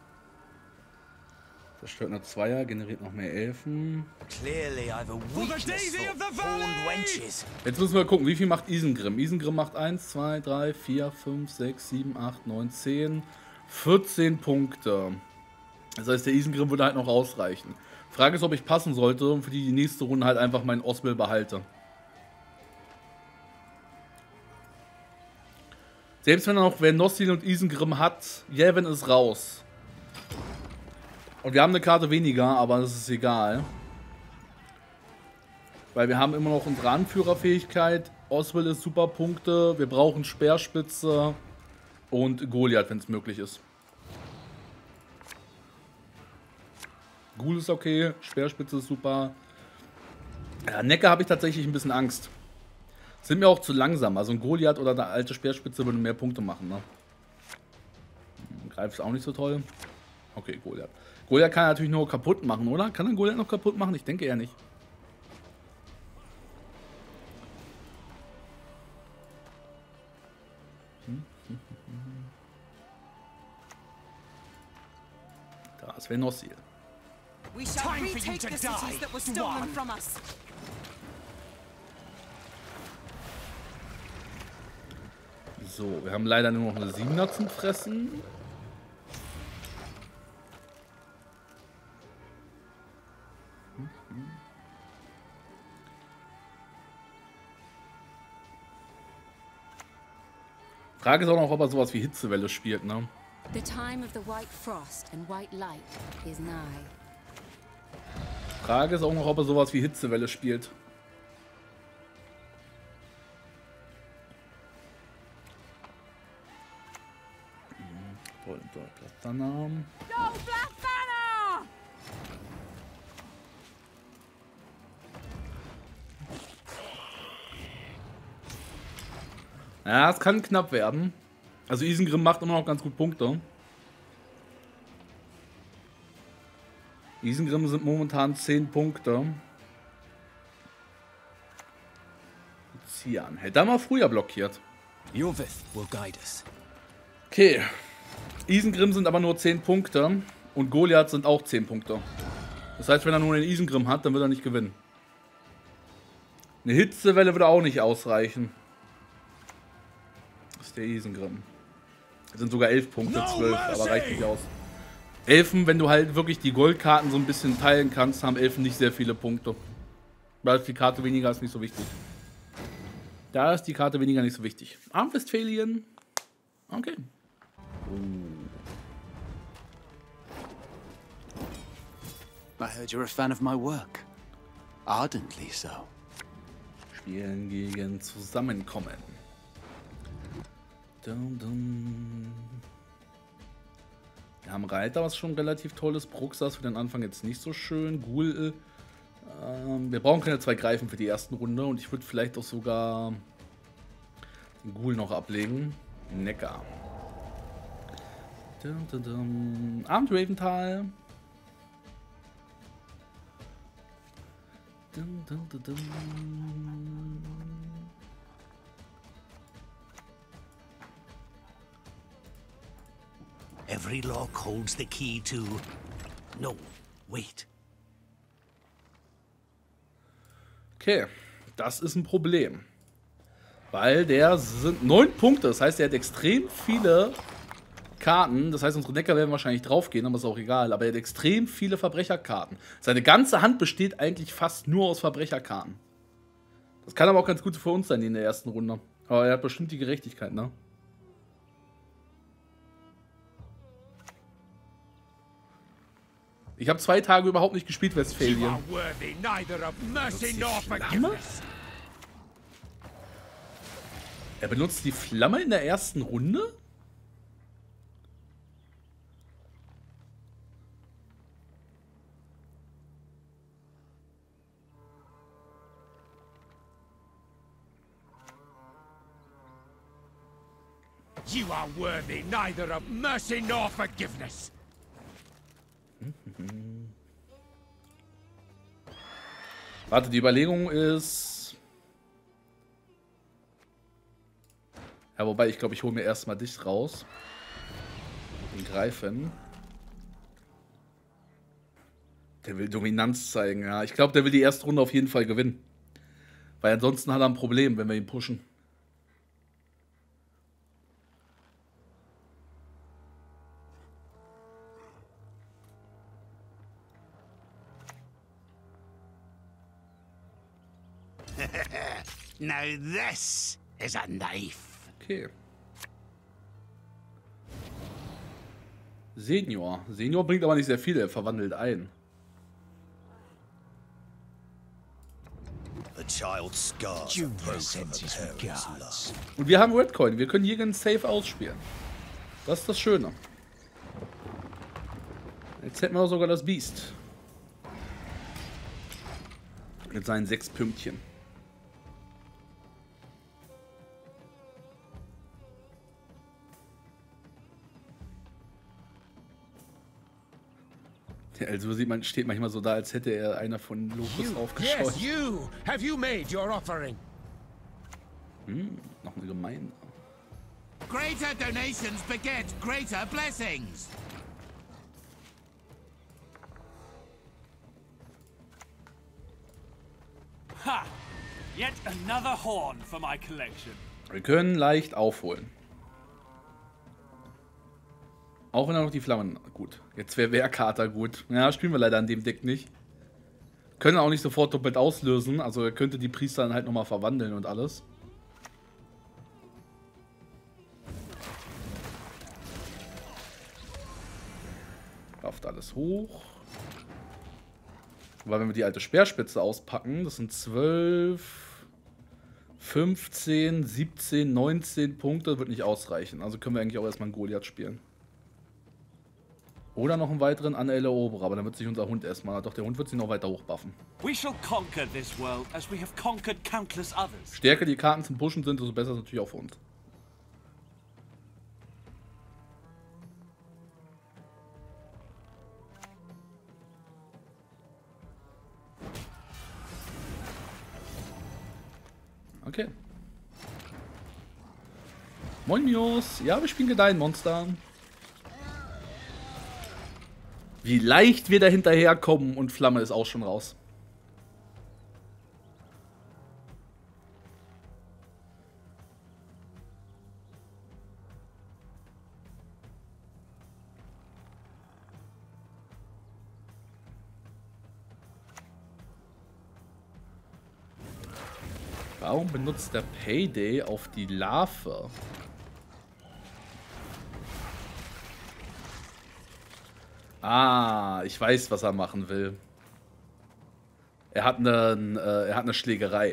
Speaker 1: Zerstört eine Zweier, generiert noch mehr Elfen.
Speaker 4: Clearly I've a weakness for horned wenches.
Speaker 1: Jetzt müssen wir gucken, wie viel macht Isengrim? Isengrim macht 1, 2, 3, 4, 5, 6, 7, 8, 9, 10, 14 Punkte. Das heißt, der Isengrim würde halt noch ausreichen. Frage ist, ob ich passen sollte und für die nächste Runde halt einfach meinen Oswell behalte. Selbst wenn er noch Venosil und Isengrim hat, Yevon ist raus. Und wir haben eine Karte weniger, aber das ist egal. Weil wir haben immer noch unsere Anführerfähigkeit. Oswell ist super Punkte. Wir brauchen Speerspitze und Goliath, wenn es möglich ist. Ghoul ist okay, Speerspitze ist super. Ja, Necker habe ich tatsächlich ein bisschen Angst. Sind mir auch zu langsam. Also ein Goliath oder eine alte Speerspitze würde mehr Punkte machen, ne? Greif ist auch nicht so toll. Okay, Goliath. Goliath kann er natürlich nur kaputt machen, oder? Kann er Goliath noch kaputt machen? Ich denke eher nicht. Da ist Venosil.
Speaker 3: We shall
Speaker 4: Time for you
Speaker 3: retake
Speaker 4: to
Speaker 3: the
Speaker 4: die,
Speaker 3: cities that were stolen
Speaker 4: Dwan.
Speaker 3: from us.
Speaker 1: So, wir haben leider nur noch eine 7er zum Fressen. Frage ist auch noch, ob er sowas wie Hitzewelle spielt, ne?
Speaker 8: The time of the white frost and white light is nigh.
Speaker 1: Frage ist auch noch, ob er sowas wie Hitzewelle spielt. Platzannahmen.
Speaker 3: Go, Black Banner!
Speaker 1: Ja, es kann knapp werden. Also Isengrim macht immer noch ganz gut Punkte. Isengrim sind momentan 10 Punkte. Cian. Hätte er mal früher blockiert.
Speaker 4: Yovith will guide us.
Speaker 1: Okay. Isengrim sind aber nur 10 Punkte. Und Goliath sind auch 10 Punkte. Das heißt, wenn er nur den Isengrim hat, dann wird er nicht gewinnen. Eine Hitzewelle würde auch nicht ausreichen. Das ist der Isengrim. Das sind sogar 11 Punkte, 12, aber reicht nicht aus. Elfen, wenn du halt wirklich die Goldkarten so ein bisschen teilen kannst, haben Elfen nicht sehr viele Punkte. Da ist die Karte weniger ist nicht so wichtig. Da ist die Karte weniger nicht so wichtig. Armwestfälien. Okay.
Speaker 7: I heard you're a fan of my work. Ardently so.
Speaker 1: Spielen gegen Zusammenkommen. Dum, dum. Wir haben Reiter, was schon relativ toll ist. Bruxas für den Anfang jetzt nicht so schön. Ghoul. Wir brauchen keine 2 Greifen für die ersten Runde. Und ich würde vielleicht auch sogar den Ghoul noch ablegen. Neckar. Dum, dum, dum. Abend Ravental. Dum, dum, dum, dum.
Speaker 6: Every lock holds the key to... No, wait.
Speaker 1: Okay, das ist ein Problem. Weil der sind 9 Punkte, das heißt, er hat extrem viele Karten. Das heißt, unsere Neckar werden wahrscheinlich draufgehen, aber ist auch egal. Aber er hat extrem viele Verbrecherkarten. Seine ganze Hand besteht eigentlich fast nur aus Verbrecherkarten. Das kann aber auch ganz gut für uns sein in der ersten Runde. Aber er hat bestimmt die Gerechtigkeit, ne? Ich habe 2 Tage überhaupt nicht gespielt,
Speaker 2: You
Speaker 1: Westphalia.
Speaker 2: are worthy neither of mercy nor
Speaker 1: Flamme?
Speaker 2: forgiveness.
Speaker 1: Er benutzt die Flamme in der ersten Runde?
Speaker 2: You are worthy neither of mercy nor forgiveness.
Speaker 1: Warte, die Überlegung ist... Ja, wobei, ich glaube, ich hole mir erstmal dich raus. Den Greifen. Der will Dominanz zeigen, ja. Ich glaube, der will die erste Runde auf jeden Fall gewinnen. Weil ansonsten hat er ein Problem, wenn wir ihn pushen.
Speaker 6: Now this is a knife.
Speaker 1: Okay. Senior. Senior bringt aber nicht sehr viel, er verwandelt ein.
Speaker 4: The child's scars.
Speaker 6: Junior sends his regards.
Speaker 1: Und wir haben Redcoin. Wir können hier ganz safe ausspielen. Das ist das Schöne. Jetzt hätten wir sogar das Biest. Mit seinen 6 Pünktchen. Also sieht man, steht manchmal so da, als hätte er einer von Locus aufgeschaut.
Speaker 2: Yes, you. Have you made your offering?
Speaker 1: Noch eine Gemeinde.
Speaker 2: Greater donations beget greater blessings.
Speaker 7: Ha! Yet another horn for my collection.
Speaker 1: Wir können leicht aufholen. Auch wenn er noch die Flammen... Gut, jetzt wäre Wehrkater gut. Ja, spielen wir leider an dem Deck nicht. Können auch nicht sofort doppelt auslösen. Also er könnte die Priester dann halt nochmal verwandeln und alles. schafft alles hoch. Weil wenn wir die alte Speerspitze auspacken, das sind 12, 15, 17, 19 Punkte, wird nicht ausreichen. Also können wir eigentlich auch erstmal einen Goliath spielen. Oder noch einen weiteren Aneroberer, aber dann wird sich unser Hund erstmal... Doch, der Hund wird sich noch weiter hochbuffen.
Speaker 7: We shall conquer this world as we have conquered countless others.
Speaker 1: Stärker die Karten zum Pushen sind, desto besser ist es natürlich auch für uns. Okay. Moin Mios. Ja, wir spielen Gedeihenmonster. Wie leicht wir da hinterherkommen und Flamme ist auch schon raus. Warum benutzt der Payday auf die Larve? Ah, ich weiß, was er machen will. Er hat eine Schlägerei.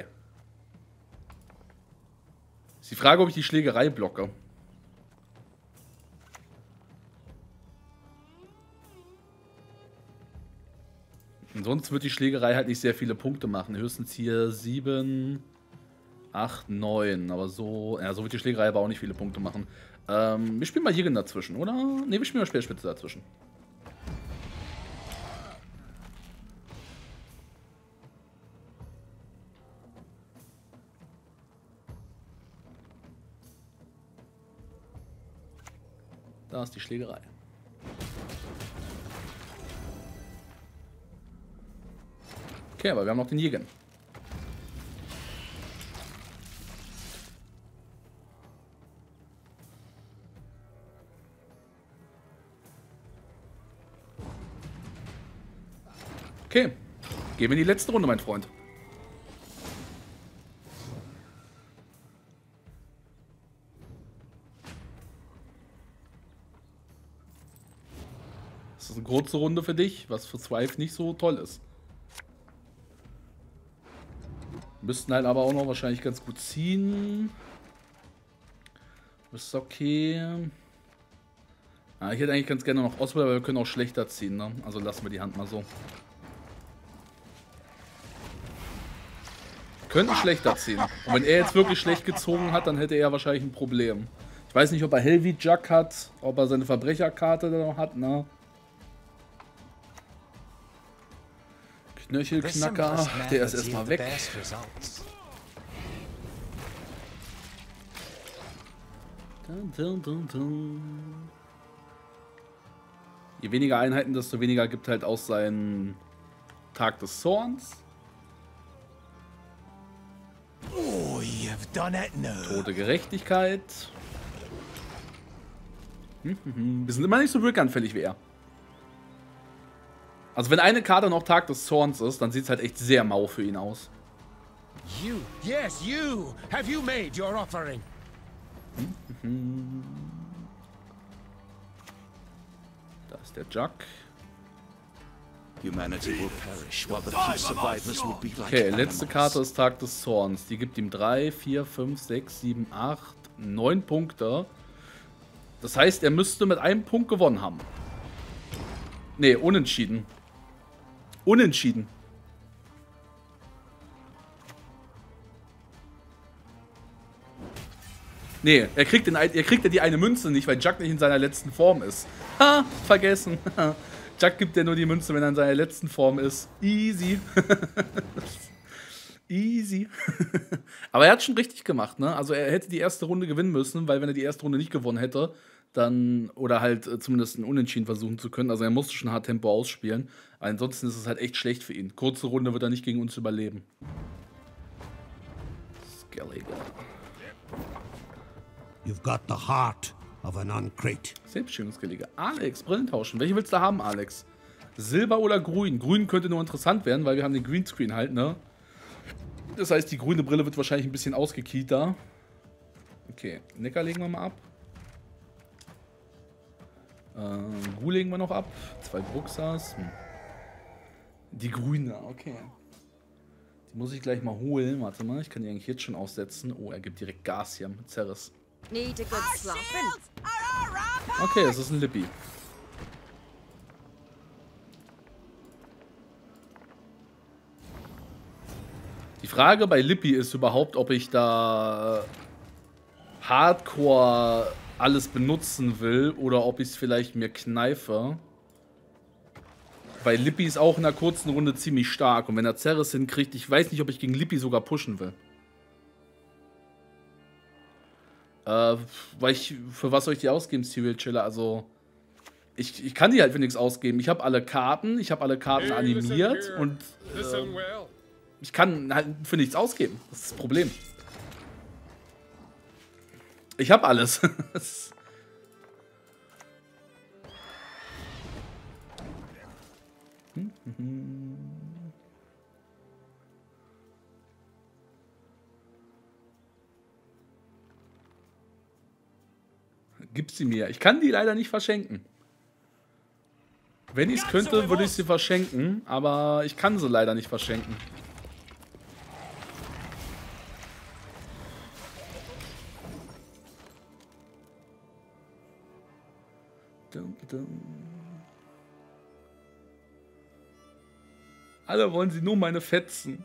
Speaker 1: Ist die Frage, ob ich die Schlägerei blocke. Und sonst wird die Schlägerei halt nicht sehr viele Punkte machen. Höchstens hier 7, 8, 9. Aber so, ja, so wird die Schlägerei aber auch nicht viele Punkte machen. Wir spielen mal Jigen dazwischen, oder? Ne, wir spielen mal Speerspitze dazwischen. Da ist die Schlägerei. Okay, aber wir haben noch den Jigen. Okay, gehen wir in die letzte Runde, mein Freund. Das ist eine kurze Runde für dich, was für Swipe nicht so toll ist. Müssten halt aber auch noch wahrscheinlich ganz gut ziehen. Das ist okay. Ja, ich hätte eigentlich ganz gerne noch Auswahl, aber wir können auch schlechter ziehen, ne? Also lassen wir die Hand mal so. Könnten schlechter ziehen. Und wenn er jetzt wirklich schlecht gezogen hat, dann hätte er wahrscheinlich ein Problem. Ich weiß nicht, ob er Hell wie Jack hat, ob er seine Verbrecherkarte da noch hat, ne? Knöchelknacker, der ist erstmal weg. Je weniger Einheiten, desto weniger gibt halt auch seinen Tag des Zorns.
Speaker 4: Oh, you've done it now.
Speaker 1: Tote Gerechtigkeit. Wir sind immer nicht so rückanfällig wie er. Also wenn eine Karte noch Tag des Zorns ist, dann sieht es halt echt sehr mau für ihn aus.
Speaker 4: You, yes, you. Have you made your offering?
Speaker 1: Da ist der Jack.
Speaker 9: Humanity will perish, while the few survivors will be like
Speaker 1: Okay, letzte
Speaker 9: animals.
Speaker 1: Karte ist Tag des Zorns. Die gibt ihm 3, 4, 5, 6, 7, 8, 9 Punkte. Das heißt, er müsste mit einem Punkt gewonnen haben. Nee, unentschieden. Unentschieden. Nee, er kriegt ja die eine Münze nicht, weil Jack nicht in seiner letzten Form ist. Ha, vergessen. Jack gibt ja nur die Münze, wenn er in seiner letzten Form ist. Easy. Easy. Aber er hat schon richtig gemacht, ne? Also er hätte die erste Runde gewinnen müssen, weil wenn er die erste Runde nicht gewonnen hätte, dann, oder halt zumindest ein Unentschieden versuchen zu können. Also er musste schon hart Tempo ausspielen. Ansonsten ist es halt echt schlecht für ihn. Kurze Runde wird er nicht gegen uns überleben. Skelliger.
Speaker 10: You've got the heart of an Uncrate.
Speaker 1: Selbstbestimmungsgelege. Alex, Brillen tauschen. Welche willst du haben, Alex? Silber oder grün? Grün könnte nur interessant werden, weil wir haben den Greenscreen halt, ne? Das heißt, die grüne Brille wird wahrscheinlich ein bisschen ausgekielt da. Okay, Neckar legen wir mal ab. Gu legen wir noch ab. 2 Bruxas. Die grüne, okay. Die muss ich gleich mal holen. Warte mal, ich kann die eigentlich jetzt schon aussetzen. Oh, er gibt direkt Gas hier mit Ceres.
Speaker 3: Need a good slapping.
Speaker 1: Okay, es ist ein Lippi. Die Frage bei Lippi ist überhaupt, ob ich da Hardcore alles benutzen will oder ob ich es vielleicht mir kneife. Weil Lippi ist auch in einer kurzen Runde ziemlich stark. Und wenn er Ceres hinkriegt, ich weiß nicht, ob ich gegen Lippi sogar pushen will. Für was soll ich die ausgeben, Serial Chiller? Also, ich kann die halt für nichts ausgeben. Ich habe alle Karten, animiert und ich kann halt für nichts ausgeben. Das ist das Problem. Ich habe alles. Gib sie mir. Ich kann die leider nicht verschenken. Wenn ich es könnte, würde ich sie verschenken, aber ich kann sie leider nicht verschenken. Alle wollen sie nur meine Fetzen.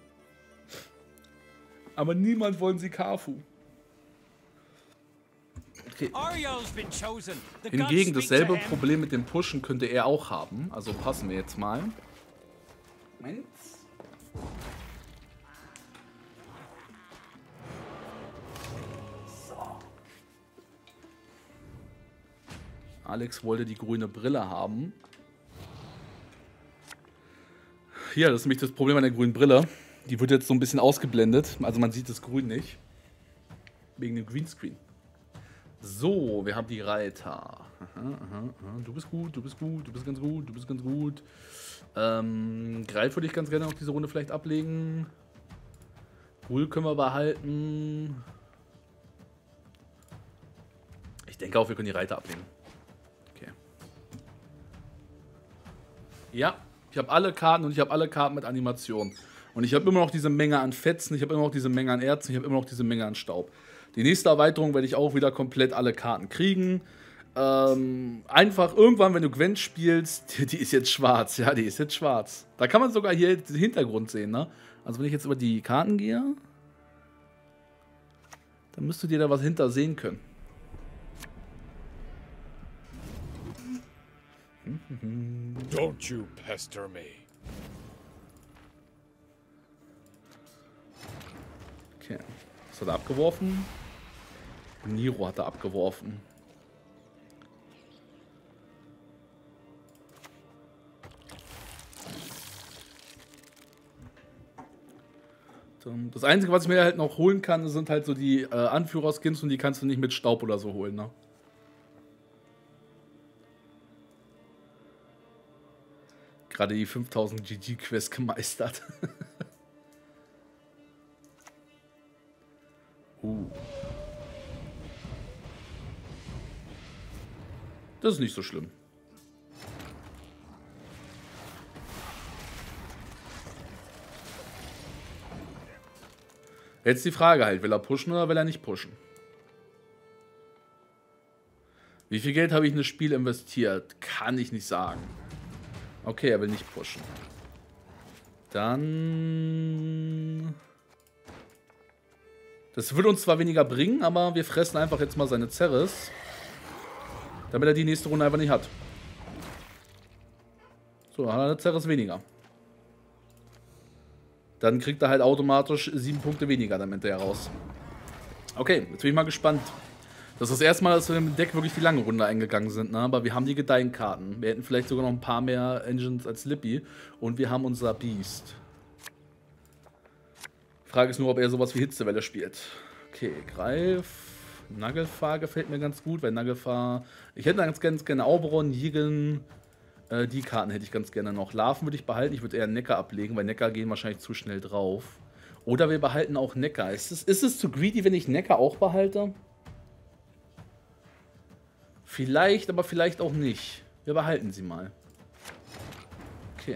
Speaker 1: Aber niemand wollen sie Kafu. Okay. Hingegen dasselbe Problem mit dem Pushen könnte er auch haben. Also passen wir jetzt mal. Moment. So. Alex wollte die grüne Brille haben. Hier, das ist nämlich das Problem an der grünen Brille. Die wird jetzt so ein bisschen ausgeblendet. Also man sieht das Grün nicht. Wegen dem Greenscreen. So, wir haben die Reiter. Du bist gut, du bist gut, du bist ganz gut, du bist ganz gut. Greif würde ich ganz gerne noch diese Runde vielleicht ablegen. Bull können wir behalten. Ich denke auch, wir können die Reiter ablegen. Okay. Ja, ich habe alle Karten und ich habe alle Karten mit Animation. Und ich habe immer noch diese Menge an Fetzen, ich habe immer noch diese Menge an Erzen, ich habe immer noch diese Menge an Staub. Die nächste Erweiterung werde ich auch wieder komplett alle Karten kriegen. Einfach irgendwann, wenn du Gwent spielst, die ist jetzt schwarz. Ja, die ist jetzt schwarz. Da kann man sogar hier den Hintergrund sehen, ne? Also wenn ich jetzt über die Karten gehe, dann müsst du dir da was hinter sehen können.
Speaker 11: Don't you pester me.
Speaker 1: Okay. Was hat er abgeworfen? Niro hat er abgeworfen. Das Einzige, was ich mir halt noch holen kann, sind halt so die Anführer-Skins und die kannst du nicht mit Staub oder so holen, ne? Gerade die 5000 GG-Quest gemeistert. Das ist nicht so schlimm. Jetzt die Frage halt, will er pushen oder will er nicht pushen? Wie viel Geld habe ich in das Spiel investiert? Kann ich nicht sagen. Okay, er will nicht pushen. Dann... Das würde uns zwar weniger bringen, aber wir fressen einfach jetzt mal seine Ceres. Damit er die nächste Runde einfach nicht hat. So, dann hat er eine Ceres weniger. Dann kriegt er halt automatisch 7 Punkte weniger damit er raus. Okay, jetzt bin ich mal gespannt. Das ist das erste Mal, dass wir im Deck wirklich die lange Runde eingegangen sind, ne? Aber wir haben die Gedeihen-Karten. Wir hätten vielleicht sogar noch ein paar mehr Engines als Lippi. Und wir haben unser Beast. Frage ist nur, ob er sowas wie Hitzewelle spielt. Okay, Greif. Nagelfahr gefällt mir ganz gut, weil Nagelfahr... Ich hätte ganz gerne Auberon, Jigen. Die Karten hätte ich ganz gerne noch. Larven würde ich behalten. Ich würde eher Neckar ablegen, weil Neckar gehen wahrscheinlich zu schnell drauf. Oder wir behalten auch Neckar. Ist es zu greedy, wenn ich Neckar auch behalte? Vielleicht, aber vielleicht auch nicht. Wir behalten sie mal. Okay.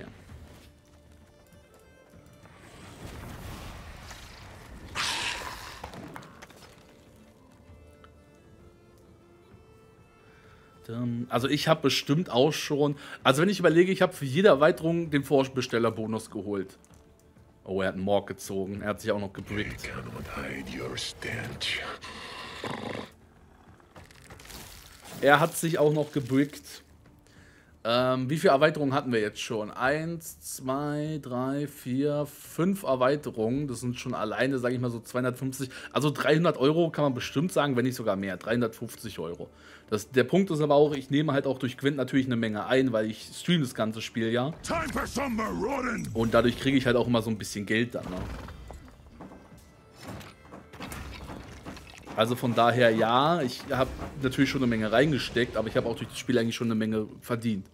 Speaker 1: Also ich habe bestimmt auch schon... Also wenn ich überlege, ich habe für jede Erweiterung den Vorbestellerbonus geholt. Oh, er hat einen Morg gezogen. Er hat sich auch noch gebrickt. Er hat sich auch noch gebrickt. Wie viele Erweiterungen hatten wir jetzt schon? 1, 2, 3, 4, 5 Erweiterungen. Das sind schon alleine, sage ich mal, so 250. Also 300 Euro kann man bestimmt sagen, wenn nicht sogar mehr. 350 Euro. Der Punkt ist aber auch, ich nehme halt auch durch Gwent natürlich eine Menge ein, weil ich streame das ganze Spiel ja. Und dadurch kriege ich halt auch immer so ein bisschen Geld dann. Ne? Also von daher ja, ich habe natürlich schon eine Menge reingesteckt, aber ich habe auch durch das Spiel eigentlich schon eine Menge verdient.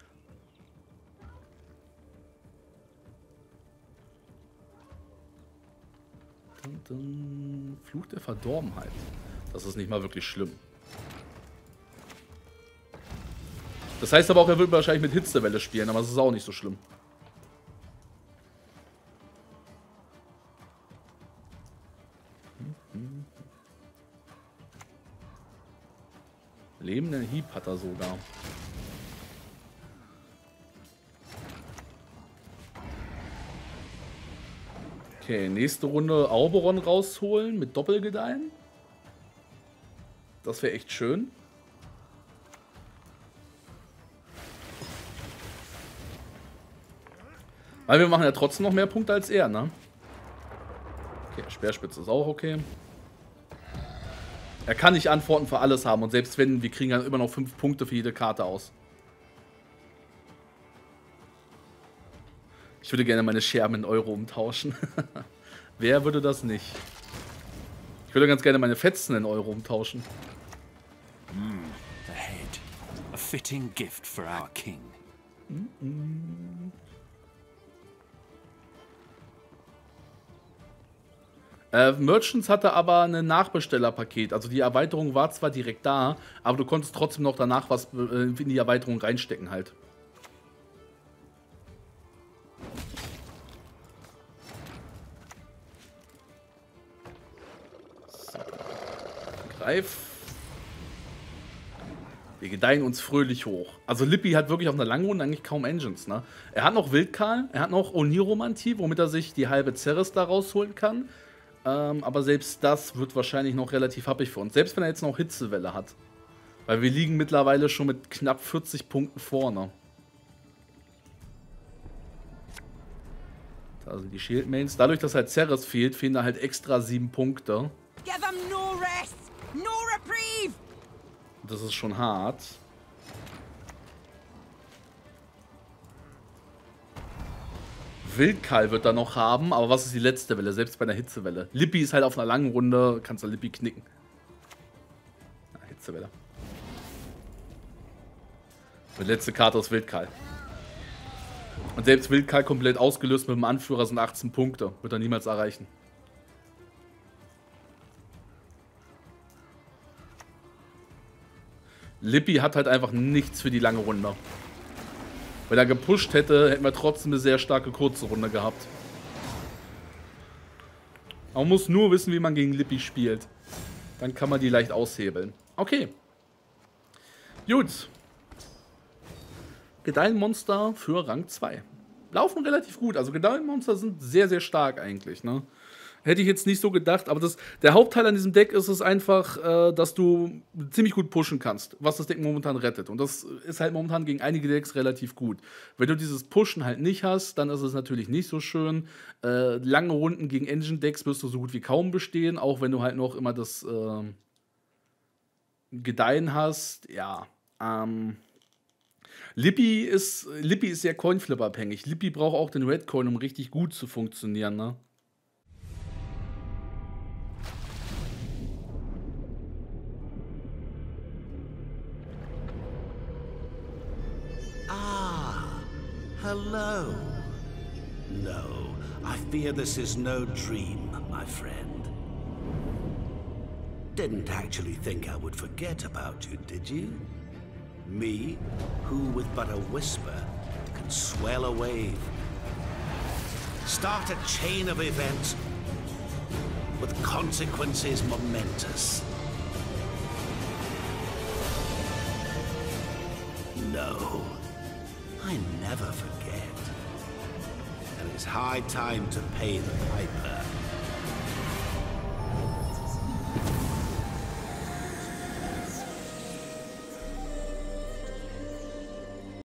Speaker 1: Fluch der Verdorbenheit. Das ist nicht mal wirklich schlimm. Das heißt aber auch, er wird wahrscheinlich mit Hitzewelle spielen, aber das ist auch nicht so schlimm. Lebenden Hieb hat er sogar. Okay, nächste Runde Auberon rausholen mit Doppelgedeihen. Das wäre echt schön. Weil wir machen ja trotzdem noch mehr Punkte als er, ne? Okay, Speerspitze ist auch okay. Er kann nicht Antworten für alles haben und selbst wenn, wir kriegen dann immer noch 5 Punkte für jede Karte aus. Ich würde gerne meine Scherben in Euro umtauschen. Wer würde das nicht? Ich würde ganz gerne meine Fetzen in Euro umtauschen.
Speaker 7: The head. A fitting gift for our king.
Speaker 1: Merchants hatte aber ein Nachbestellerpaket. Also die Erweiterung war zwar direkt da, aber du konntest trotzdem noch danach was in die Erweiterung reinstecken halt. So. Greif. Wir gedeihen uns fröhlich hoch. Also Lippi hat wirklich auf einer langen Runde eigentlich kaum Engines, ne? Er hat noch Wildkarl, er hat noch Oniromantie, womit er sich die halbe Ceres da rausholen kann. Aber selbst das wird wahrscheinlich noch relativ happig für uns. Selbst wenn er jetzt noch Hitzewelle hat. Weil wir liegen mittlerweile schon mit knapp 40 Punkten vorne. Da sind die Shield Mains. Dadurch, dass halt Ceres fehlt, fehlen da halt extra 7 Punkte.
Speaker 3: Give them no rest, no reprieve.
Speaker 1: Das ist schon hart. Wildkarl wird er noch haben, aber was ist die letzte Welle? Selbst bei einer Hitzewelle. Lippi ist halt auf einer langen Runde, kannst du Lippi knicken. Na, Hitzewelle. Die letzte Karte ist Wildkarl. Und selbst Wildkarl komplett ausgelöst mit dem Anführer sind 18 Punkte. Wird er niemals erreichen. Lippi hat halt einfach nichts für die lange Runde. Wenn er gepusht hätte, hätten wir trotzdem eine sehr starke kurze Runde gehabt. Man muss nur wissen, wie man gegen Lippi spielt. Dann kann man die leicht aushebeln. Okay. Gut. Gedeihenmonster für Rang 2. Laufen relativ gut. Also Gedeihenmonster sind sehr, sehr stark eigentlich, ne? Hätte ich jetzt nicht so gedacht, aber der Hauptteil an diesem Deck ist es einfach, dass du ziemlich gut pushen kannst, was das Deck momentan rettet. Und das ist halt momentan gegen einige Decks relativ gut. Wenn du dieses Pushen halt nicht hast, dann ist es natürlich nicht so schön. Lange Runden gegen Engine-Decks wirst du so gut wie kaum bestehen, auch wenn du halt noch immer das Gedeihen hast. Ja, Lippi ist sehr Coinflip-abhängig. Lippi braucht auch den Red Coin, um richtig gut zu funktionieren, ne?
Speaker 10: Hello. No, I fear this is no dream, my friend. Didn't actually think I would forget about you, did you? Me, who with but a whisper can swell a wave. Start a chain of events with consequences momentous. No, I never forget. And it's high time to pay the piper.